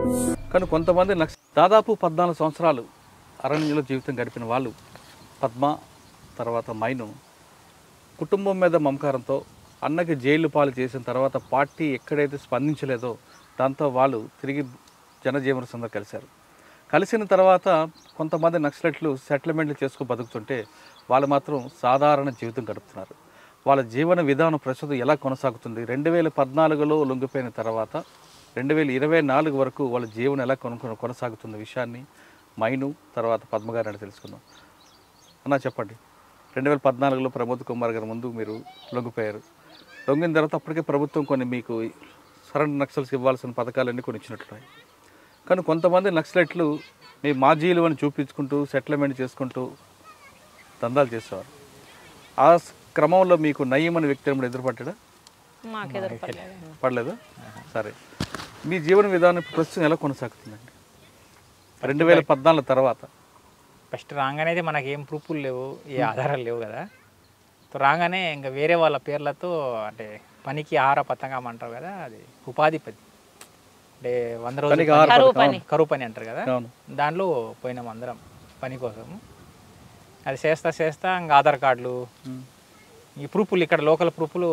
కానీ కొంతమంది దాదాపు 14 సంవత్సరాలు అరణ్యంలో జీవితం గడిపిన వాళ్ళు పద్మ తర్వాత మైను కుటుంబం మీద మమకారంతో అన్నకి జైలు పాలు చేసిన తర్వాత పార్టీ ఎక్కడైతే స్పందించలేదో దాంతో వాళ్ళు తిరిగి జనజీవన సంఘం కలిసిన తర్వాత కొంతమంది నక్సలైట్లు సెటిల్మెంట్లు చేసుకు బతుకుతుంటే వాళ్ళు మాత్రం సాధారణ జీవితం గడుపుతున్నారు. వాళ్ళ జీవన విధానం ప్రస్తుతం ఎలా కొనసాగుతుంది, 2014లో లొంగిపోయిన తర్వాత 2024 వరకు వాళ్ళ జీవనం ఎలా కొనసాగుతున్న విషయాన్ని మైను తర్వాత పద్మగారు అని తెలుసుకుందాం. అన్న చెప్పండి, 2014లో ప్రమోద్ కుమార్ గారి ముందు మీరు లొంగిపోయారు. లొంగిన తర్వాత అప్పటికే ప్రభుత్వం కొన్ని మీకు సరెండర్ నక్సల్స్కి ఇవ్వాల్సిన పథకాలన్నీ కొన్ని ఇచ్చినట్లున్నాయి. కానీ కొంతమంది నక్సలైట్లు మీ మాజీలు అని చూపించుకుంటూ సెటిల్మెంట్ చేసుకుంటూ దందాలు చేసేవారు. ఆ క్రమంలో మీకు నయీం అనే వ్యక్తి ఎదురుపడ్డా? పడలేదు. సరే, మీ జీవన విధానం ప్రస్తుతం ఎలా కొనసాగుతుందండి 2014 తర్వాత? ఫస్ట్ రాగానే అయితే మనకేం ప్రూఫ్లు లేవు, ఏ ఆధారాలు లేవు కదా. రాగానే ఇంకా వేరే వాళ్ళ పేర్లతో అంటే పనికి ఆహార పథకం అంటారు కదా, అది ఉపాధి పని అంటే 100 రోజులు కరువు పని అంటారు కదా, దాంట్లో పోయినాం అందరం పని కోసం. అది చేస్తా ఇంకా ఆధార్ కార్డులు ఈ ప్రూఫ్లు ఇక్కడ లోకల్ ప్రూఫ్లు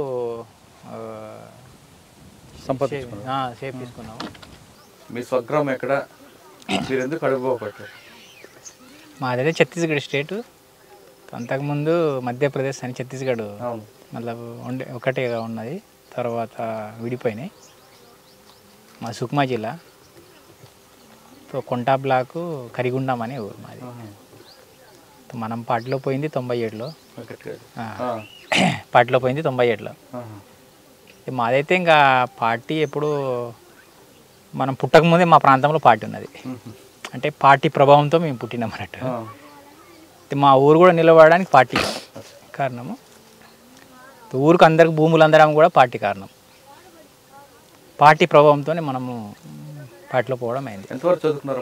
సేవ్ తీసుకున్నాము. మీ స్వగ్రామం ఎక్కడ, మీరు ఎందుకు అడుగుపోబట్టారు? మాదైతే ఛత్తీస్గఢ్ స్టేటు, అంతకుముందు మధ్యప్రదేశ్ అని ఛత్తీస్గఢ్ మళ్ళీ ఒకటే ఉన్నది, తర్వాత విడిపోయినాయి. మా సుక్మా జిల్లా కొంటా బ్లాకు కరిగుండం అనే ఊరు మాది. మనం పార్టీలో పోయింది 97లో, పార్టీలో పోయింది 97లో. మాదైతే ఇంకా పార్టీ ఎప్పుడు మనం పుట్టకముందే మా ప్రాంతంలో పార్టీ ఉన్నది, అంటే పార్టీ ప్రభావంతో మేము పుట్టినాం అన్నట్టు. మా ఊరు కూడా నిలబడడానికి పార్టీ కారణము, ఊరికి అందరికి భూములు అందడం కూడా పార్టీ కారణం. పార్టీ ప్రభావంతోనే మనము పార్టీలో పోవడం అయింది. ఎంతవరకు చదువుకున్నారు?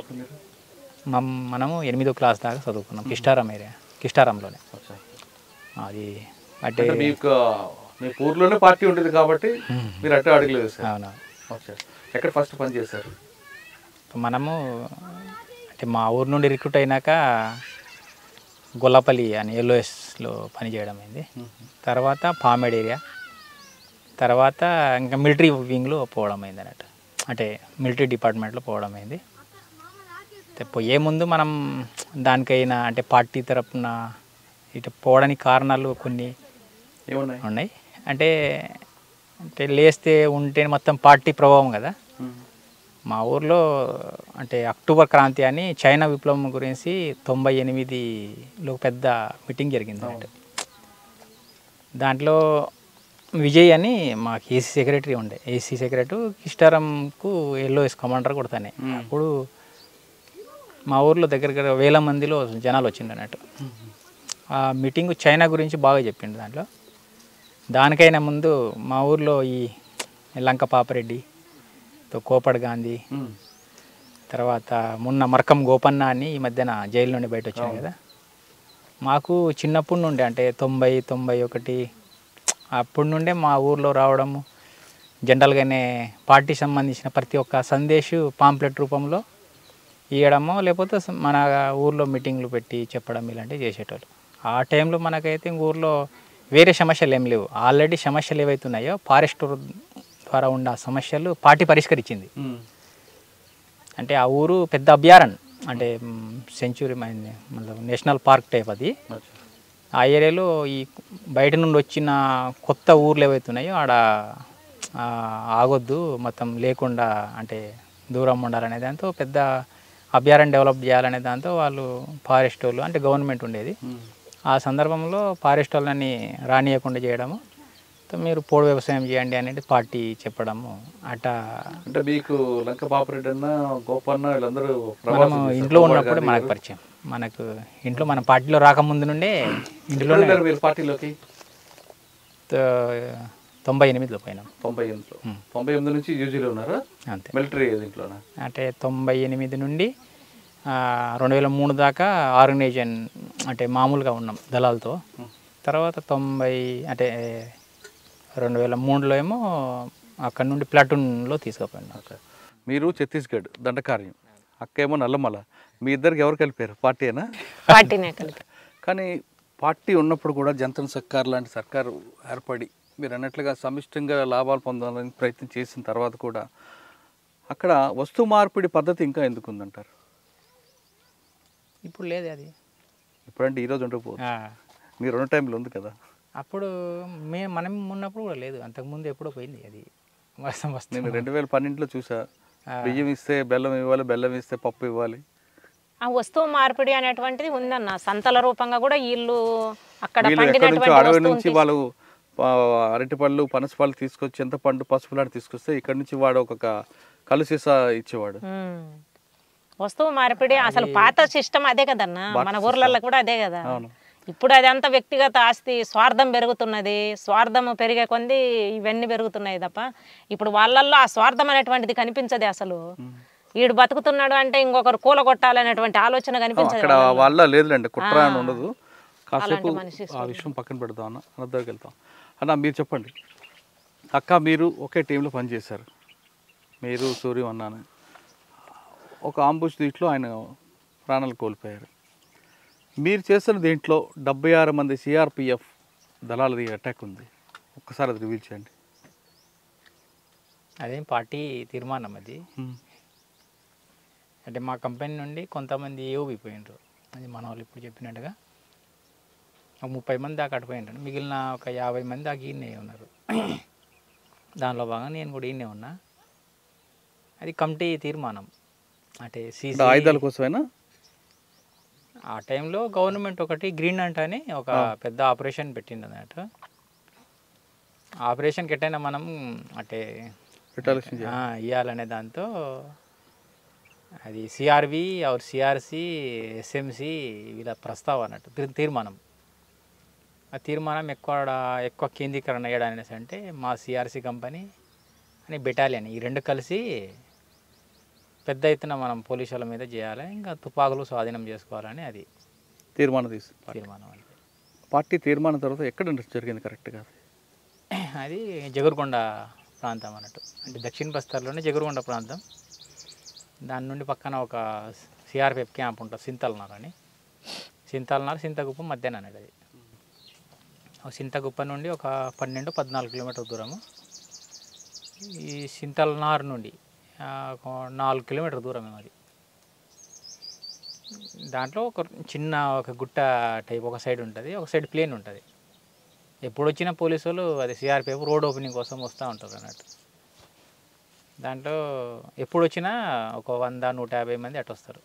మనము 8వ క్లాస్ దాకా చదువుకున్నాం కిష్టారంలోనే. అది అంటే మీ ఊర్లోనే పార్టీ ఉండేది కాబట్టి మీరు అట్టే అడుగులు వేశారు. అవునా? ఎక్కడ ఫస్ట్ పని చేశారు? మనము అంటే మా ఊరు నుండి రిక్రూట్ అయినాక గొల్లపల్లి అని ఎల్ఓఎస్లో పనిచేయడం అయింది. తర్వాత పామేడ్ ఏరియా, తర్వాత ఇంకా మిలిటరీ వింగ్లో పోవడం అయింది అన్నట్టు, అంటే మిలిటరీ డిపార్ట్మెంట్లో పోవడం అయింది. పోయే ముందు మనం దానికైనా అంటే పార్టీ తరపున ఇటు పోవడానికి కారణాలు కొన్ని ఉన్నాయి. అంటే అంటే లేస్తే ఉంటే మొత్తం పార్టీ ప్రభావం కదా. మా ఊర్లో అంటే అక్టోబర్ క్రాంతి అని చైనా విప్లవం గురించి 98లో పెద్ద మీటింగ్ జరిగింది అన్నట్టు. దాంట్లో విజయ్ అని మాకు ఏసీ సెక్రటరీ ఉండే, ఏసీ సెక్రటరీ కిష్టారంకు ఎల్ఓఎస్ కమాండర్ కొడతానే. అప్పుడు మా ఊర్లో దగ్గర వేల మందిలో జనాలు వచ్చిండు అన్నట్టు. ఆ మీటింగ్ చైనా గురించి బాగా చెప్పిండు. దానికైనా ముందు మా ఊర్లో ఈ లంక పాపరెడ్డి, కోపడ్ గాంధీ, తర్వాత మొన్న మర్కం గోపన్న అని ఈ మధ్యన జైలు నుండి బయట వచ్చాను కదా. మాకు చిన్నప్పటి నుండి అంటే 90, 91 అప్పటి నుండే మా ఊర్లో రావడము, జనరల్గానే పార్టీ సంబంధించిన ప్రతి ఒక్క సందేశం పాంప్లెట్ రూపంలో ఇవ్వడము, లేకపోతే మన ఊర్లో మీటింగ్లు పెట్టి చెప్పడం ఇలాంటివి చేసేటోళ్ళు. ఆ టైంలో మనకైతే ఊర్లో వేరే సమస్యలు ఏం లేవు. ఆల్రెడీ సమస్యలు ఏవైతున్నాయో ఫారెస్ట్ ద్వారా ఉన్న సమస్యలు పార్టీ పరిష్కరించింది. అంటే ఆ ఊరు పెద్ద అభయారణ్యం, అంటే సెంచురీ మళ్ళీ నేషనల్ పార్క్ టైప్ అది. ఆ ఏరియాలో ఈ బయట నుండి వచ్చిన కొత్త ఊర్లు ఏవైతున్నాయో ఆడ ఆగొద్దు, మొత్తం లేకుండా అంటే దూరం ఉండాలనే దాంతో పెద్ద అభయారణ్యం డెవలప్ చేయాలనే దాంతో వాళ్ళు ఫారెస్ట్ వాళ్ళు అంటే గవర్నమెంట్ ఉండేది. ఆ సందర్భంలో ఫారెస్ట్ వాళ్ళని రానియకుండా చేయడము, మీరు పోడు వ్యవసాయం చేయండి అనేది పార్టీ చెప్పడము. అట్టా అంటే మీకు లంక పాపరెడ్డి అన్న గోపన్న వీళ్ళందరూ మనము ఇంట్లో ఉన్నప్పుడు మనకు పరిచయం, మనకు ఇంట్లో మన పార్టీలో రాకముందు నుండే ఇంట్లో పార్టీలోకి 98లో పోయినాం. 98 నుంచి యూజీలో ఉన్నారా? అంతే, మిలిటరీ దీంట్లో. అంటే 98 నుండి 2003 దాకా ఆర్గనైజేషన్ అంటే మామూలుగా ఉన్నాం దళాలతో. తర్వాత 90 అంటే 2003లో ఏమో అక్కడ నుండి ప్లాటూన్లో తీసుకుపోయినాం. మీరు ఛత్తీస్గఢ్ దండకార్యం, అక్కేమో నల్లమల. మీ ఇద్దరికి ఎవరు కలిపారు? పార్టీనా? పార్టీనే కలిపి. కానీ పార్టీ ఉన్నప్పుడు కూడా జంతన్ సర్కార్ లాంటి సర్కారు ఏర్పడి మీరు అన్నట్లుగా సమిష్టంగా లాభాలు పొందాలని ప్రయత్నం చేసిన తర్వాత కూడా అక్కడ వస్తు మార్పిడి పద్ధతి ఇంకా ఎందుకు ఉందంటారు? ఇప్పుడు లేదు అది. ఇప్పుడంటే ఈరోజు ఉండకపోదు, మీరు ఉన్న టైంలో ఉంది కదా. అప్పుడు మనం ఉన్నప్పుడు కూడా లేదు, అంతకుముందు ఎప్పుడో పోయింది అది. నేను 2012లో చూసా, బియ్యం ఇస్తే బెల్లం ఇవ్వాలి, బెల్లం ఇస్తే పప్పు ఇవ్వాలి. ఆ వస్తువు మార్పిడి అనేటువంటిది ఉందన్న. సంతల రూపంగా కూడా వీళ్ళు అక్కడ వీళ్ళు ఎక్కడి నుంచో పండినటువంటి అడవి వస్తువుని నుంచి వాళ్ళు అరటిపళ్ళు పనసపళ్ళు తీసుకొచ్చి చింతపండు పసుపులాంటి తీసుకొస్తే ఇక్కడ నుంచి వాడు ఒక కలు సీసా ఇచ్చేవాడు. వస్తువు మార్పిడి అసలు పాత సిస్టమ్ అదే కదన్న, మన ఊర్లలో కూడా అదే కదా. ఇప్పుడు అదంతా వ్యక్తిగత ఆస్తి, స్వార్థం పెరుగుతున్నది. స్వార్థం పెరిగే కొంది ఇవన్నీ పెరుగుతున్నాయి తప్ప ఇప్పుడు వాళ్ళల్లో ఆ స్వార్థం అనేటువంటిది కనిపించదు అసలు. వీడు బతుకుతున్నాడు అంటే ఇంకొకరు కూలగొట్టాలనేటువంటి ఆలోచన కనిపించదు. అక్కడ వాళ్ళ లేదులేండి, కుట్ర అని ఉండదు. కాసేపు ఆ విషయం పక్కన పెడదాం అన్న, దగ్గరికి వెళ్తాం అన్న. మీరు చెప్పండి అక్క, మీరు ఒకే టీంలో పనిచేశారు, మీరు సూర్యం అన్నాను. ఒక ఆంబుష్ దీంట్లో ఆయన ప్రాణాలు కోల్పోయారు. మీరు చేస్తున్న దీంట్లో 76 మంది సిఆర్పిఎఫ్ దళాలది అటాక్ ఉంది. ఒక్కసారి అది రివీల్ చేయండి. అదేం పార్టీ తీర్మానం అది. అంటే మా కంపెనీ నుండి కొంతమంది ఏఓబి పోయినరు, అది మన వాళ్ళు ఇప్పుడు చెప్పినట్టుగా ఒక 30 మంది దాకా అటుపోయినారు. మిగిలిన ఒక 50 మంది దాకా ఈయనే ఉన్నారు. దానిలో భాగంగా నేను కూడా ఈయనే ఉన్నా. అది కమిటీ తీర్మానం. అంటే సీసీ ఆయుధాల కోసమైనా ఆ టైంలో గవర్నమెంట్ ఒకటి గ్రీన్ అంట్ అని ఒక పెద్ద ఆపరేషన్ పెట్టింది అన్నమాట. ఆపరేషన్కి ఎట్టయినా మనం అంటే ఇవ్వాలనే దాంతో అది సిఆర్వి ఆర్ సిఆర్సి ఎస్ఎంసి వీళ్ళ ప్రస్తావన అన్నట్టు తీర్మానం. ఆ తీర్మానం ఎక్కువ కేంద్రీకరణ అయ్యడానికి అంటే మా సిఆర్సి కంపెనీ అని బెటాలియన్ ఈ రెండు కలిసి పెద్ద ఎత్తున మనం పోలీసుల మీద చేయాలి, ఇంకా తుపాకులు స్వాధీనం చేసుకోవాలని అది తీర్మానం అంటే పార్టీ తీర్మానం తర్వాత ఎక్కడ జరిగింది కరెక్ట్గా? అది జగర్గొండ ప్రాంతం అన్నట్టు, అంటే దక్షిణ బస్తార్లోనే జగర్గొండ ప్రాంతం. దాని నుండి పక్కన ఒక సిఆర్పిఎఫ్ క్యాంప్ ఉంటుంది, సింతల్నార్ అని. సింతగుప్ప మధ్యాహ్నం అనేది అది. సింతగుప్ప నుండి ఒక 12-14 కిలోమీటర్ దూరము. ఈ సింతల్నార్ నుండి 4 కిలోమీటర్ దూరం అది. దాంట్లో ఒక గుట్ట టైప్ ఒక సైడ్ ఉంటుంది, ఒక సైడ్ ప్లేన్ ఉంటుంది. ఎప్పుడు వచ్చిన పోలీసు వాళ్ళు అది సిఆర్పిఎఫ్ రోడ్ ఓపెనింగ్ కోసం వస్తూ ఉంటారు అన్నట్టు. దాంట్లో ఎప్పుడు వచ్చినా ఒక 100-150 మంది అటు వస్తారు.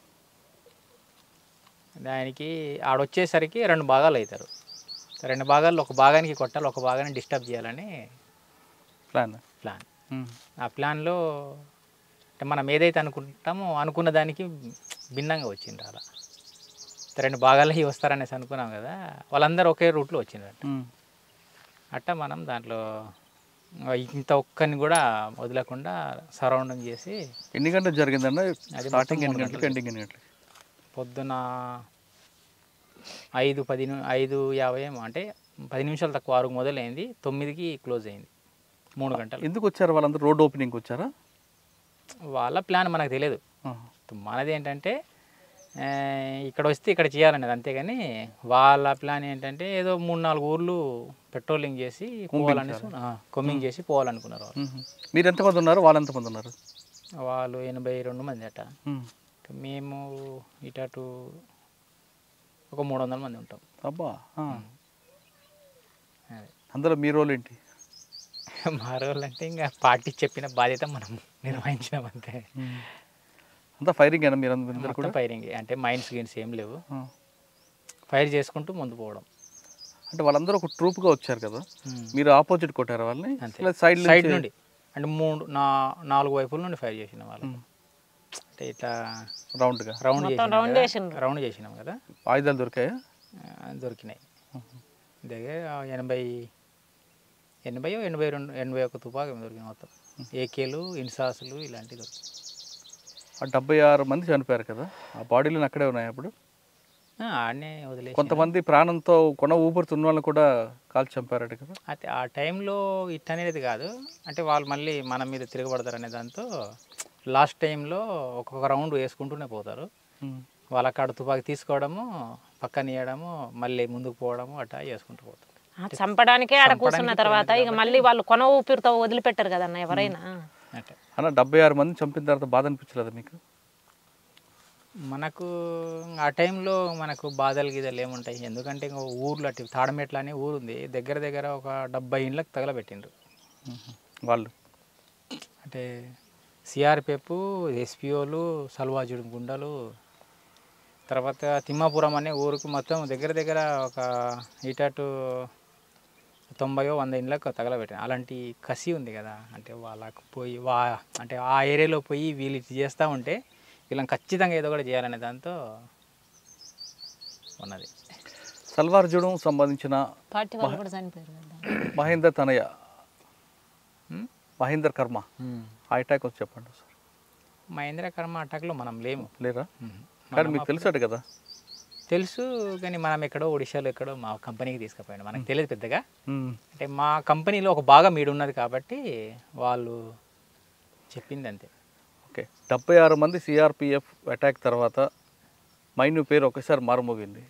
దానికి ఆడొచ్చేసరికి 2 భాగాలు అవుతారు. 2 భాగాల్లో ఒక భాగానికి కొట్టాలి, ఒక భాగాన్ని డిస్టర్బ్ చేయాలని ప్లాన్. ఆ ప్లాన్లో అంటే మనం ఏదైతే అనుకుంటామో అనుకున్న దానికి భిన్నంగా వచ్చిండ్రు. అలా 2 భాగాలకి వస్తారనేసి అనుకున్నాం కదా, వాళ్ళందరూ ఒకే రూట్లో వచ్చిండ్రు. అట్టా మనం దాంట్లో ఇంత ఒక్కరిని కూడా వదలకుండా సరౌండింగ్ చేసి. ఎన్ని గంటలు జరిగిందన్న? స్టార్టింగ్ ఎన్ని గంటలకు, ఎండింగ్ ఎన్ని గంటలకు? పొద్దున 5:50 అంటే 10 నిమిషాలు తక్కువ 6కు మొదలైంది, 9కి క్లోజ్ అయింది. 3 గంటలు. ఎందుకు వచ్చారు వాళ్ళందరూ? రోడ్ ఓపెనింగ్కి వచ్చారా? వాళ్ళ ప్లాన్ మనకు తెలియదు. మనది ఏంటంటే ఇక్కడ వస్తే ఇక్కడ చేయాలనేది, అంతేగాని వాళ్ళ ప్లాన్ ఏంటంటే ఏదో 3-4 ఊర్లు పెట్రోలింగ్ చేసి పోవాలనేసి కొమ్మింగ్ చేసి పోవాలనుకున్నారు వాళ్ళు. మీరు ఎంతమంది ఉన్నారు, వాళ్ళు ఎంతమంది ఉన్నారు? వాళ్ళు 82 మంది అట. మేము ఇటు ఒక 300 మంది ఉంటాం. అబ్బా. అందులో మీ రోల్ ఏంటి? మా రోల్ అంటే ఇంకా పార్టీ చెప్పిన బాధ్యత మనం నిర్వహించినాం అంతే. అంతా ఫైరింగ్ అయినా మీరు అందరూ కూడా? ఫైరింగ్ అంటే మైన్స్ గేమ్స్ ఏం లేవు, ఫైర్ చేసుకుంటూ ముందు పోవడం. అంటే వాళ్ళందరూ ఒక ట్రూప్గా వచ్చారు కదా, మీరు ఆపోజిట్ కొట్టారు వాళ్ళని? సైడ్ నుండి అంటే 4 వైపుల నుండి ఫైర్ చేసిన వాళ్ళు. అంటే ఇట్లా రౌండ్ చేసినాం కదా. ఆయుధాలు దొరికాయా? దొరికినాయి. దగ్గర 81 తుపాకు దొరికినాయి మొత్తం. ఏకేలు, ఇన్సాసులు ఇలాంటివి దొరికినాయి. 76 మంది చనిపోయారు కదా, ఆ బాడీలు అక్కడే ఉన్నాయి అప్పుడు? ఆడనే వదిలేసి. కొంతమంది ప్రాణంతో కొన ఊపిరితున్న వాళ్ళని కూడా కాల్చి చంపారట కదా. అయితే ఆ టైంలో ఇట్ అనేది కాదు, అంటే వాళ్ళు మళ్ళీ మన మీద తిరగబడతారు అనే దాంతో లాస్ట్ టైంలో ఒక్కొక్క రౌండ్ వేసుకుంటూనే పోతారు. వాళ్ళ కాడ తుపాకి తీసుకోవడము, పక్కన ఇవ్వడము, మళ్ళీ ముందుకు పోవడము అట్లా చేసుకుంటూ పోతారు. చంపడానికే ఆడ కూర్చున్న తర్వాత ఇక మళ్ళీ వాళ్ళు కొన ఊపిరితో వదిలిపెట్టారు కదన్న ఎవరైనా. అంటే అన్న 76 మంది చంపిన తర్వాత బాధ అనిపించలేదా మీకు? మనకు ఆ టైంలో మనకు బాధలు గీదలు ఏముంటాయి, ఎందుకంటే ఇంకా ఊర్లో అటు తాడమెట్ల అనే ఊరు ఉంది, దగ్గర దగ్గర ఒక 70 ఇండ్లకు తగలబెట్టిండ్రు వాళ్ళు. అంటే సిఆర్పిఎఫ్, ఎస్పీఓలు, సల్వాజుడు గుండలు, తర్వాత తిమ్మాపురం అనే ఊరికి మొత్తం దగ్గర దగ్గర ఒక ఇటు 90-100 ఇండ్లకు తగలబెట్టాను. అలాంటి కసి ఉంది కదా, అంటే వాళ్ళకు పోయి అంటే ఆ ఏరియాలో పోయి వీళ్ళు చేస్తూ ఉంటే వీళ్ళని ఖచ్చితంగా ఏదో ఒకటి చేయాలనే దాంతో ఉన్నది. సల్వార్జుడం సంబంధించిన పార్టీ వాళ్ళు కూడా చనిపోయారు కదా. మహేందర్ తనయ మహేందర్ కర్మ ఆ అటాక్ వచ్చి చెప్పండి సార్. మహేంద్ర కర్మ అటాక్లో మనం లేము. లేరా? కానీ మీకు తెలుసాడు కదా. తెలుసు, కానీ మనం ఎక్కడో ఒడిశాలో ఎక్కడో మా కంపెనీకి తీసుకుపోయాడు, మనకు తెలియదు పెద్దగా. అంటే మా కంపెనీలో ఒక భాగం ఈడు ఉన్నది కాబట్టి వాళ్ళు చెప్పింది అంతే. ఓకే, 76 మంది సిఆర్పిఎఫ్ అటాక్ తర్వాత మైను పేరు ఒకసారి మారుమోగింది.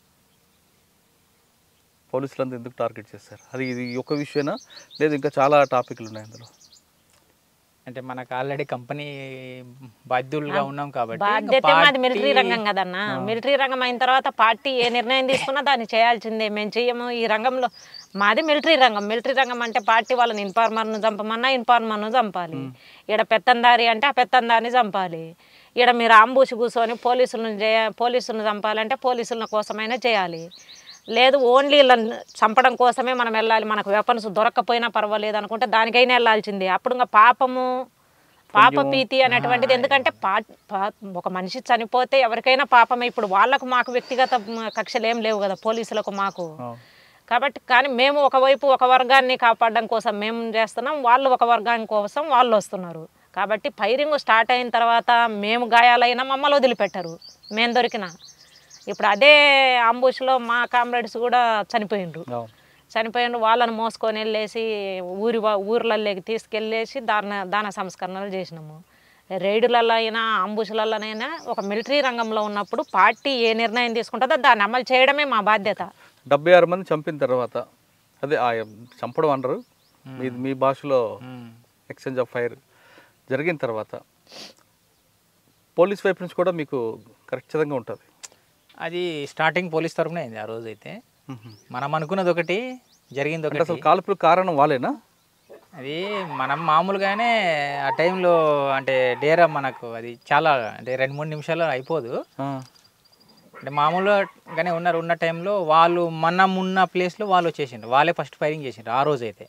పోలీసులంతా ఎందుకు టార్గెట్ చేస్తారు? అది ఇది ఒక విషయనా లేదు ఇంకా చాలా టాపిక్లు ఉన్నాయి అందులో? అంటే మనకు ఆల్రెడీ కంపెనీ బాధ్యులుగా ఉన్నాం కాబట్టి. బాధ్యత మాది మిలిటరీ రంగం కదన్నా. మిలిటరీ రంగం అయిన తర్వాత పార్టీ ఏ నిర్ణయం తీసుకున్నా దాన్ని చేయాల్సిందే. మేము చెయ్యము ఈ రంగంలో. మాది మిలిటరీ రంగం. మిలిటరీ రంగం అంటే పార్టీ వాళ్ళని ఇన్ఫార్మర్ను చంపమన్నా ఇన్ఫార్మర్ను చంపాలి. ఈడ పెత్తందారి అంటే ఆ పెత్తందారిని చంపాలి. ఈడ మీరు ఆంబూసి కూర్చొని పోలీసులను చంపాలంటే పోలీసుల కోసమైనా చేయాలి. లేదు ఓన్లీ వీళ్ళని చంపడం కోసమే మనం వెళ్ళాలి, మనకు వెపన్స్ దొరక్కపోయినా పర్వాలేదు అనుకుంటే దానికైనా వెళ్ళాల్సిందే. అప్పుడు ఇంకా పాప భీతి అనేటువంటిది. ఎందుకంటే ఒక మనిషి చనిపోతే ఎవరికైనా పాపమే. ఇప్పుడు వాళ్ళకు మాకు వ్యక్తిగత కక్షలు ఏం లేవు కదా పోలీసులకు మాకు. కాబట్టి కానీ మేము ఒకవైపు ఒక వర్గాన్ని కాపాడడం కోసం మేము చేస్తున్నాం, వాళ్ళు ఒక వర్గాన్ని కోసం వాళ్ళు వస్తున్నారు. కాబట్టి ఫైరింగ్ స్టార్ట్ అయిన తర్వాత మేము గాయాలైనా మమ్మల్ని వదిలిపెట్టరు మేము దొరికినా. ఇప్పుడు అదే అంబుష్లో మా కామ్రేడ్స్ కూడా చనిపోయిండ్రు. వాళ్ళని మోసుకొని వెళ్ళేసి ఊర్లలోకి తీసుకెళ్ళేసి దాన సంస్కరణలు చేసినాము. రైడులలో అయినా అంబుష్లలోనైనా ఒక మిలిటరీ రంగంలో ఉన్నప్పుడు పార్టీ ఏ నిర్ణయం తీసుకుంటుందో దాన్ని అమలు చేయడమే మా బాధ్యత. 76 మంది చంపిన తర్వాత అదే చంపడం అంటారు మీ భాషలో, ఎక్స్చేంజ్ ఆఫ్ ఫైర్ జరిగిన తర్వాత పోలీస్ వైపు నుంచి కూడా మీకు ఖచ్చితంగా ఉంటుంది. అది స్టార్టింగ్ పోలీస్ తరఫున అయింది ఆ రోజు. అయితే మనం అనుకున్నది ఒకటి, జరిగింది ఒకటి. అసలు కాల్పులకు కారణం వాళ్ళేనా? అది మనం మామూలుగానే ఆ టైంలో అంటే డేరా మనకు అది చాలా అంటే 2-3 నిమిషాలు అయిపోదు. అంటే మామూలుగానే ఉన్న టైంలో వాళ్ళు మనం ఉన్న ప్లేస్లో వాళ్ళు వచ్చేసిండ్రు, వాళ్ళే ఫస్ట్ ఫైరింగ్ చేసిండ్రు ఆ రోజు. అయితే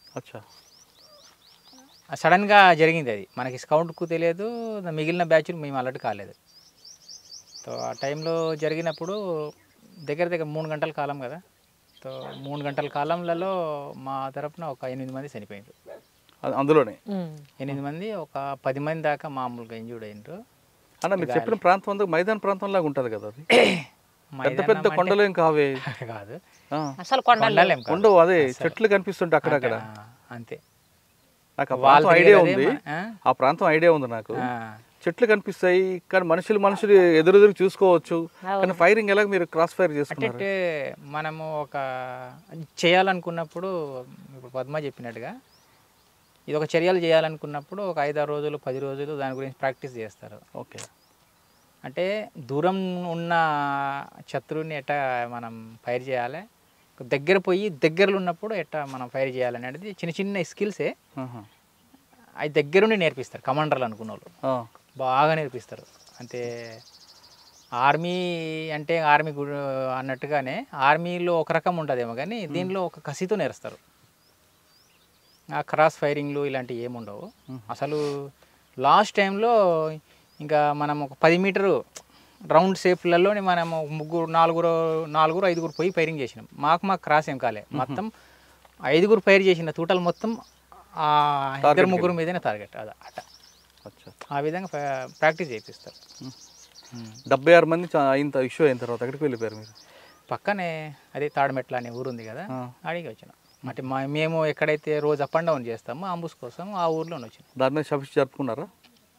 సడన్గా జరిగింది అది, మనకి స్కౌట్కు తెలియదు, మిగిలిన బ్యాచ్లు మేము అలర్ట్ కాలేదు. సో ఆ టైంలో జరిగినప్పుడు దగ్గర దగ్గర 3 గంటల కాలం కదా. సో 3 గంటల కాలంలో మా తరఫున ఒక 8 మంది చనిపోయిండ్రు. అందులోనే 8 మంది, ఒక 10 మంది దాకా మామూలుగా ఇంజూర్డ్ అయినరు. అన్న మీరు చెప్పిన ప్రాంతం అంతా మైదాన ప్రాంతం లాగా ఉంటుంది కదా, అది పెద్ద పెద్ద కొండలు ఏం కావే కాదు అసలు కొండలు, అదే చెట్లు కనిపిస్తుంటే అక్కడక్కడ. అంతే, నాకు ఆ ప్రాంతం ఐడియా ఉంది, నాకు చెట్లు కనిపిస్తాయి కానీ మనుషులు ఎదురు చూసుకోవచ్చు. కానీ ఫైరింగ్ ఎలా మీరు క్రాస్ ఫైర్ చేసుకుంటారు? అంటే మనము ఒక చేయాలనుకున్నప్పుడు ఇప్పుడు పద్మ చెప్పినట్టుగా ఇది ఒక చర్యలు చేయాలనుకున్నప్పుడు ఒక 5-6 రోజులు 10 రోజులు దాని గురించి ప్రాక్టీస్ చేస్తారు. ఓకే, అంటే దూరం ఉన్న శత్రువుని ఎట్టా మనం ఫైర్ చేయాలి, దగ్గరలో ఉన్నప్పుడు ఎట్టా మనం ఫైర్ చేయాలనేది చిన్న చిన్న స్కిల్సే అవి దగ్గరుండి నేర్పిస్తారు కమాండర్లు అనుకున్న వాళ్ళు, బాగా నేర్పిస్తారు. అంటే ఆర్మీ అంటే ఆర్మీ అన్నట్టుగానే ఆర్మీలో ఒక రకం ఉంటుందేమో కానీ దీనిలో ఒక కసితో నేర్స్తారు. ఆ క్రాస్ ఫైరింగ్లు ఇలాంటివి ఏముండవు అసలు. లాస్ట్ టైంలో ఇంకా మనం ఒక 10 మీటరు రౌండ్ షేప్లలోనే మనము 4-5 పోయి ఫైరింగ్ చేసినాం. మాకు క్రాస్ ఏం కాలే, మొత్తం 5 ఫైర్ చేసిన టోటల్ మొత్తం 2-3 మీదనే టార్గెట్. అట ఆ విధంగా ప్రాక్టీస్ చేయిస్తారు. 76 మంది ఇంత ఇష్యూ అయిన తర్వాత ఎక్కడికి వెళ్ళిపోయారు మీరు? పక్కనే అదే తాడమెట్ల అనే ఊరు ఉంది కదా, అడిగి వచ్చినాం. అంటే మేము ఎక్కడైతే రోజు అప్ అండ్ డౌన్ చేస్తామో అంబుస్ కోసం ఆ ఊర్లోనే వచ్చినాం. దాని మీద షఫీష్ జరుపుకున్నారా?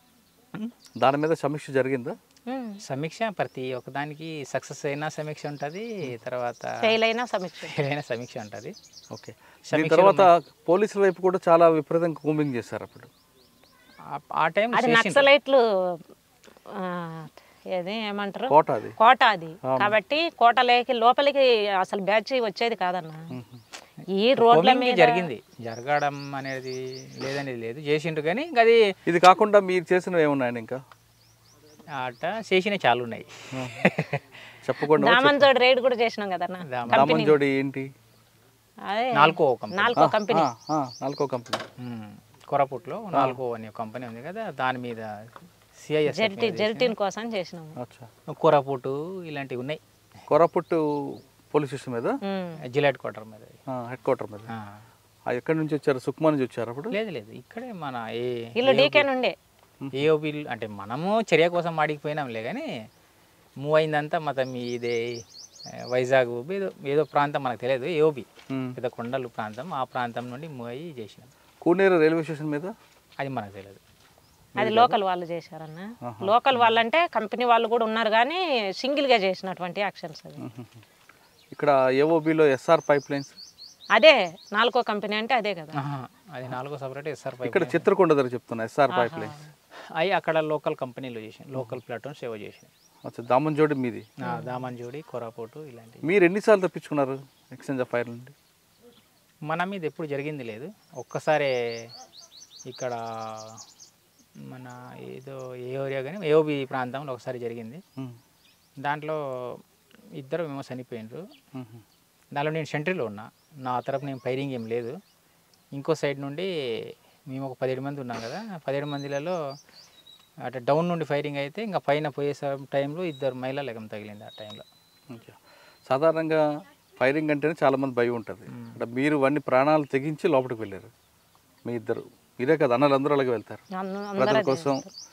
దాని మీద సమీక్ష జరిగిందా? సమీక్ష ప్రతి ఒక్కదానికి సక్సెస్ అయినా సమీక్ష ఉంటుంది, తర్వాత ఫెయిల్ అయినా సమీక్ష ఫెయిల్ అయినా సమీక్ష ఉంటుంది. ఓకే. దీని తర్వాత పోలీసుల వైపు కూడా చాలా విపరీతంగా కూంబింగ్ చేశారు అప్పుడు. ఆ టైం అది నక్సలైట్లు ఏది ఏమంటారు కోట అది. కోట అది కాబట్టి కోటలోకి లోపలికి అసలు బ్యాచ్ వచ్చేది కాదన్న. ఈ రోడ్ల మీద జరిగింది, జరగడం అనేది లేదనేది లేదు, చేసిండ్రు. కానీ ఇంకా అది ఇది కాకుండా మీరు చేసినవి ఏమున్నాయని ఇంకా ఆట చేసినవి చాలా ఉన్నాయి. చెప్పకుండా దామన్ జోడి రైడ్ కూడా చేసినాం కదన్న. దామన్ జోడి ఏంటి? అదే నాల్కో కంపెనీ నాల్కో కంపెనీ కొరపుట్లో నాల్కో అనే కంపెనీ ఉంది కదా, దాని మీద సిఐఎస్ జెల్టిన్ కోసం చేసినాము. కొరపుట్టు ఇలాంటివి ఉన్నాయి. కొరపుట్టు పోలీస్ స్టేషన్ మీద, జిల్లా హెడ్ క్వార్టర్ మీద, హెడ్ క్వార్టర్ మీద. ఎక్కడి నుంచి వచ్చారు? సుక్మా నుంచి వచ్చారు అప్పుడు? లేదు లేదు, ఇక్కడే మన ఇల్లు డీకే నుండే. ఏఓబి అంటే మనము చర్య కోసం ఆడికిపోయినాంలే, కానీ మూవ్ అయిందంతా మొత్తం ఇదే వైజాగ్ ఏదో ప్రాంతం మనకు తెలియదు, ఏఓబి పెద్ద కొండలు ప్రాంతం, ఆ ప్రాంతం నుండి మూవ్ అయ్యి చేసినాం. కూనేరు రైల్వే స్టేషన్ మీద అది మనకు తెలియదు, అది లోకల్ వాళ్ళు చేశారన్న. లోకల్ వాళ్ళు అంటే కంపెనీ వాళ్ళు కూడా ఉన్నారు, కానీ సింగిల్గా చేసినటువంటి యాక్షన్స్ అది. ఇక్కడ ఏఓబిలో ఎస్ఆర్ పైప్ లైన్స్, అదే నాలుగో కంపెనీ అంటే అదే కదా. అది నాలుగో సపరేట్ ఎస్ఆర్ పైప్. ఇక్కడ చిత్రకొండ దగ్గర చెప్తున్నా ఎస్ఆర్ పైప్ లైన్స్. అవి అక్కడ లోకల్ కంపెనీలో చేసాను, లోకల్ ప్లాట్ఫామ్ సేవ చేసాను. అచ్చా, దామన్ జోడి మీది? దామన్ జోడి, కొరాపోటు ఇలాంటివి. మీరు ఎన్నిసార్లు తప్పించుకున్నారు ఎక్స్చేంజ్ ఆఫ్ ఫైర్ నుండి? మన మీద ఎప్పుడు జరిగింది లేదు, ఒక్కసారి ఇక్కడ మన ఏదో ఏ ఏరియా కానీ ఏఓబి ప్రాంతంలో ఒకసారి జరిగింది. దాంట్లో ఇద్దరు మేము చనిపోయినారు. దానిలో నేను సెంట్రీలో ఉన్నా, నా తరపు నేను ఫైరింగ్ ఏం లేదు. ఇంకో సైడ్ నుండి మేము ఒక 17 మంది ఉన్నాం కదా, 17 మందిలలో అటు డౌన్ నుండి ఫైరింగ్ అయితే ఇంకా పైన పోయే టైంలో ఇద్దరు మహిళలు ఎగం తగిలింది ఆ టైంలో. సాధారణంగా ఫైరింగ్ అంటేనే చాలామంది భయం ఉంటుంది. అంటే మీరు వాడిని ప్రాణాలు తెగించి లోపలికి వెళ్ళారు మీ ఇద్దరు. మీరే కదా అన్నలు అందరూ అలాగే వెళ్తారు, ప్రజల కోసం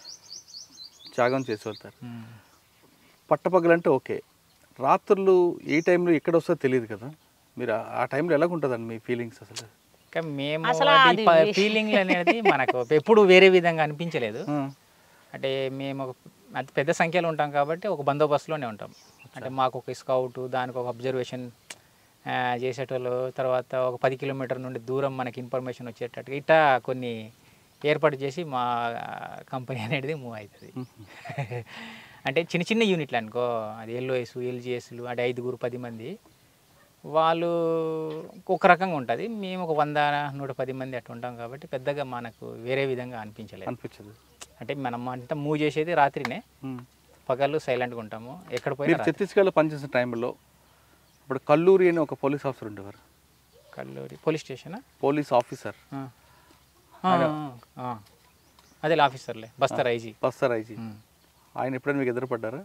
త్యాగం చేసి వెళ్తారు. పట్టపగలంటే ఓకే, రాత్రులు ఏ టైంలో ఎక్కడ వస్తుందో తెలియదు కదా, మీరు ఆ టైంలో ఎలాగుంటుందండి మీ ఫీలింగ్స్? అసలు మేము ఫీలింగ్ అనేది మనకు ఎప్పుడు వేరే విధంగా అనిపించలేదు. అంటే మేము అతి పెద్ద సంఖ్యలో ఉంటాం కాబట్టి ఒక బందోబస్తులోనే ఉంటాం. అంటే మాకు ఒక స్కౌట్, దానికి ఒక అబ్జర్వేషన్ చేసేటోళ్ళు, తర్వాత ఒక 10 కిలోమీటర్ నుండి దూరం మనకి ఇన్ఫర్మేషన్ వచ్చేటట్టుగా ఇట్లా కొన్ని ఏర్పాటు చేసి మా కంపెనీ అనేది మూవ్ అవుతుంది. అంటే చిన్న చిన్న యూనిట్లు అనుకో, అది ఎల్ఓఎస్, ఎల్జిఎస్లు, అంటే 5-10 మంది, వాళ్ళు ఒక రకంగా ఉంటుంది. మేము ఒక 100-110 మంది అట్లా ఉంటాం కాబట్టి పెద్దగా మనకు వేరే విధంగా అనిపించదు. అంటే మనం అంతా మూవ్ చేసేది రాత్రినే, పగలు సైలెంట్గా ఉంటాము. ఎక్కడ పోయి ఛత్తీస్గఢ్లో పనిచేసిన టైంలో ఇప్పుడు కల్లూరి అని ఒక పోలీస్ ఆఫీసర్ ఉండేవారు. Kalluri police station police officer, అదే ఆఫీసర్లే, బస్తర్ ఐజీ. ఆయన ఎప్పుడైనా మీకు ఎదురుపడ్డారా?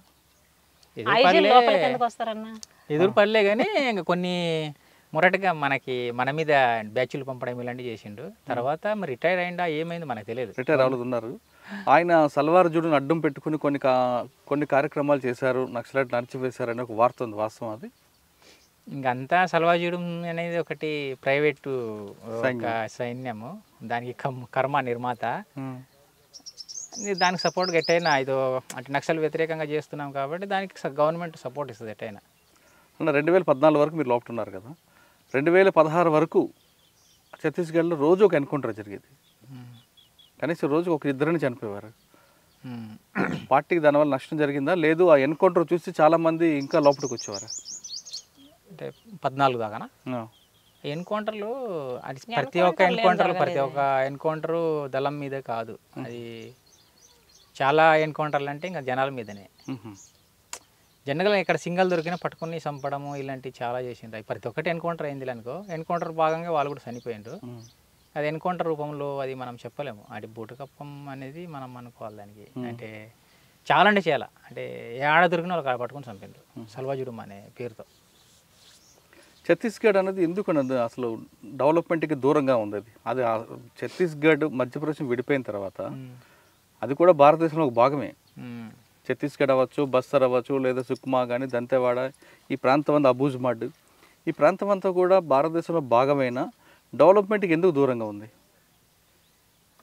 ఎదురుపడలే, కానీ ఇంకా కొన్ని మొరటగా మన మీద బ్యాచ్లు పంపడం ఇలాంటివి చేసిండు. తర్వాత మరి రిటైర్ అయిందా ఏమైంది మనకు తెలియదు. రిటైర్ అవ్వలేదు ఉన్నారు. ఆయన సల్వార్ జుడును అడ్డం పెట్టుకుని కొన్ని కార్యక్రమాలు చేశారు, నక్సలైట్ నడిచివేశారు అనే ఒక వార్త ఉంది, వాస్తవం అది? ఇంకంతా సల్వాజుడు అనేది ఒకటి ప్రైవేటు సైన్యము, దానికి కర్మ నిర్మాత, దానికి సపోర్ట్ ఎట్టయినా ఇదో అంటే నక్సల్ వ్యతిరేకంగా చేస్తున్నాం కాబట్టి దానికి గవర్నమెంట్ సపోర్ట్ ఇస్తుంది ఎట్టయినా. 2014 వరకు మీరు లోపల ఉన్నారు కదా, 2016 వరకు ఛత్తీస్గఢ్లో రోజు ఒక ఎన్కౌంటర్ జరిగేది, కనీసం రోజుకు ఒక ఇద్దరిని చనిపోయేవారు. పార్టీకి దానివల్ల నష్టం జరిగిందా? లేదు ఆ ఎన్కౌంటర్ చూసి చాలామంది ఇంకా లోపలికి వచ్చేవారు? అంటే 14 దాకా ఎన్కౌంటర్లు, అది ప్రతి ఒక్క ఎన్కౌంటరు దళం మీదే కాదు, అది చాలా ఎన్కౌంటర్లు అంటే ఇంకా జనాల మీదనే. జనరల్గా ఇక్కడ సింగల్ దొరికినా పట్టుకుని చంపడము ఇలాంటివి చాలా చేసిండ్రు. ప్రతి ఒక్కటి ఎన్కౌంటర్ అయింది అనుకో, ఎన్కౌంటర్ భాగంగా వాళ్ళు కూడా చనిపోయిండ్రు. అది ఎన్కౌంటర్ రూపంలో అది మనం చెప్పలేము, అది బూటకప్పం అనేది మనం అనుకోవాలి దానికి. అంటే చాలా అంటే ఏ ఆడ దొరికిన వాళ్ళు కాడ పట్టుకుని చంపిండ్రు సల్వాజుడుం అనే పేరుతో. ఛత్తీస్గఢ్ అనేది ఎందుకు అసలు డెవలప్మెంట్కి దూరంగా ఉంది? అది ఛత్తీస్గఢ్ మధ్యప్రదేశ్ విడిపోయిన తర్వాత అది కూడా భారతదేశంలో ఒక భాగమే. ఛత్తీస్గఢ్ అవ్వచ్చు, బస్తర్ అవ్వచ్చు, లేదా సుక్మా కానీ, దంతెవాడ, ఈ ప్రాంతం అంతా అబూజ్మాడ్, ఈ ప్రాంతం అంతా కూడా భారతదేశంలో భాగమైన డెవలప్మెంట్కి ఎందుకు దూరంగా ఉంది?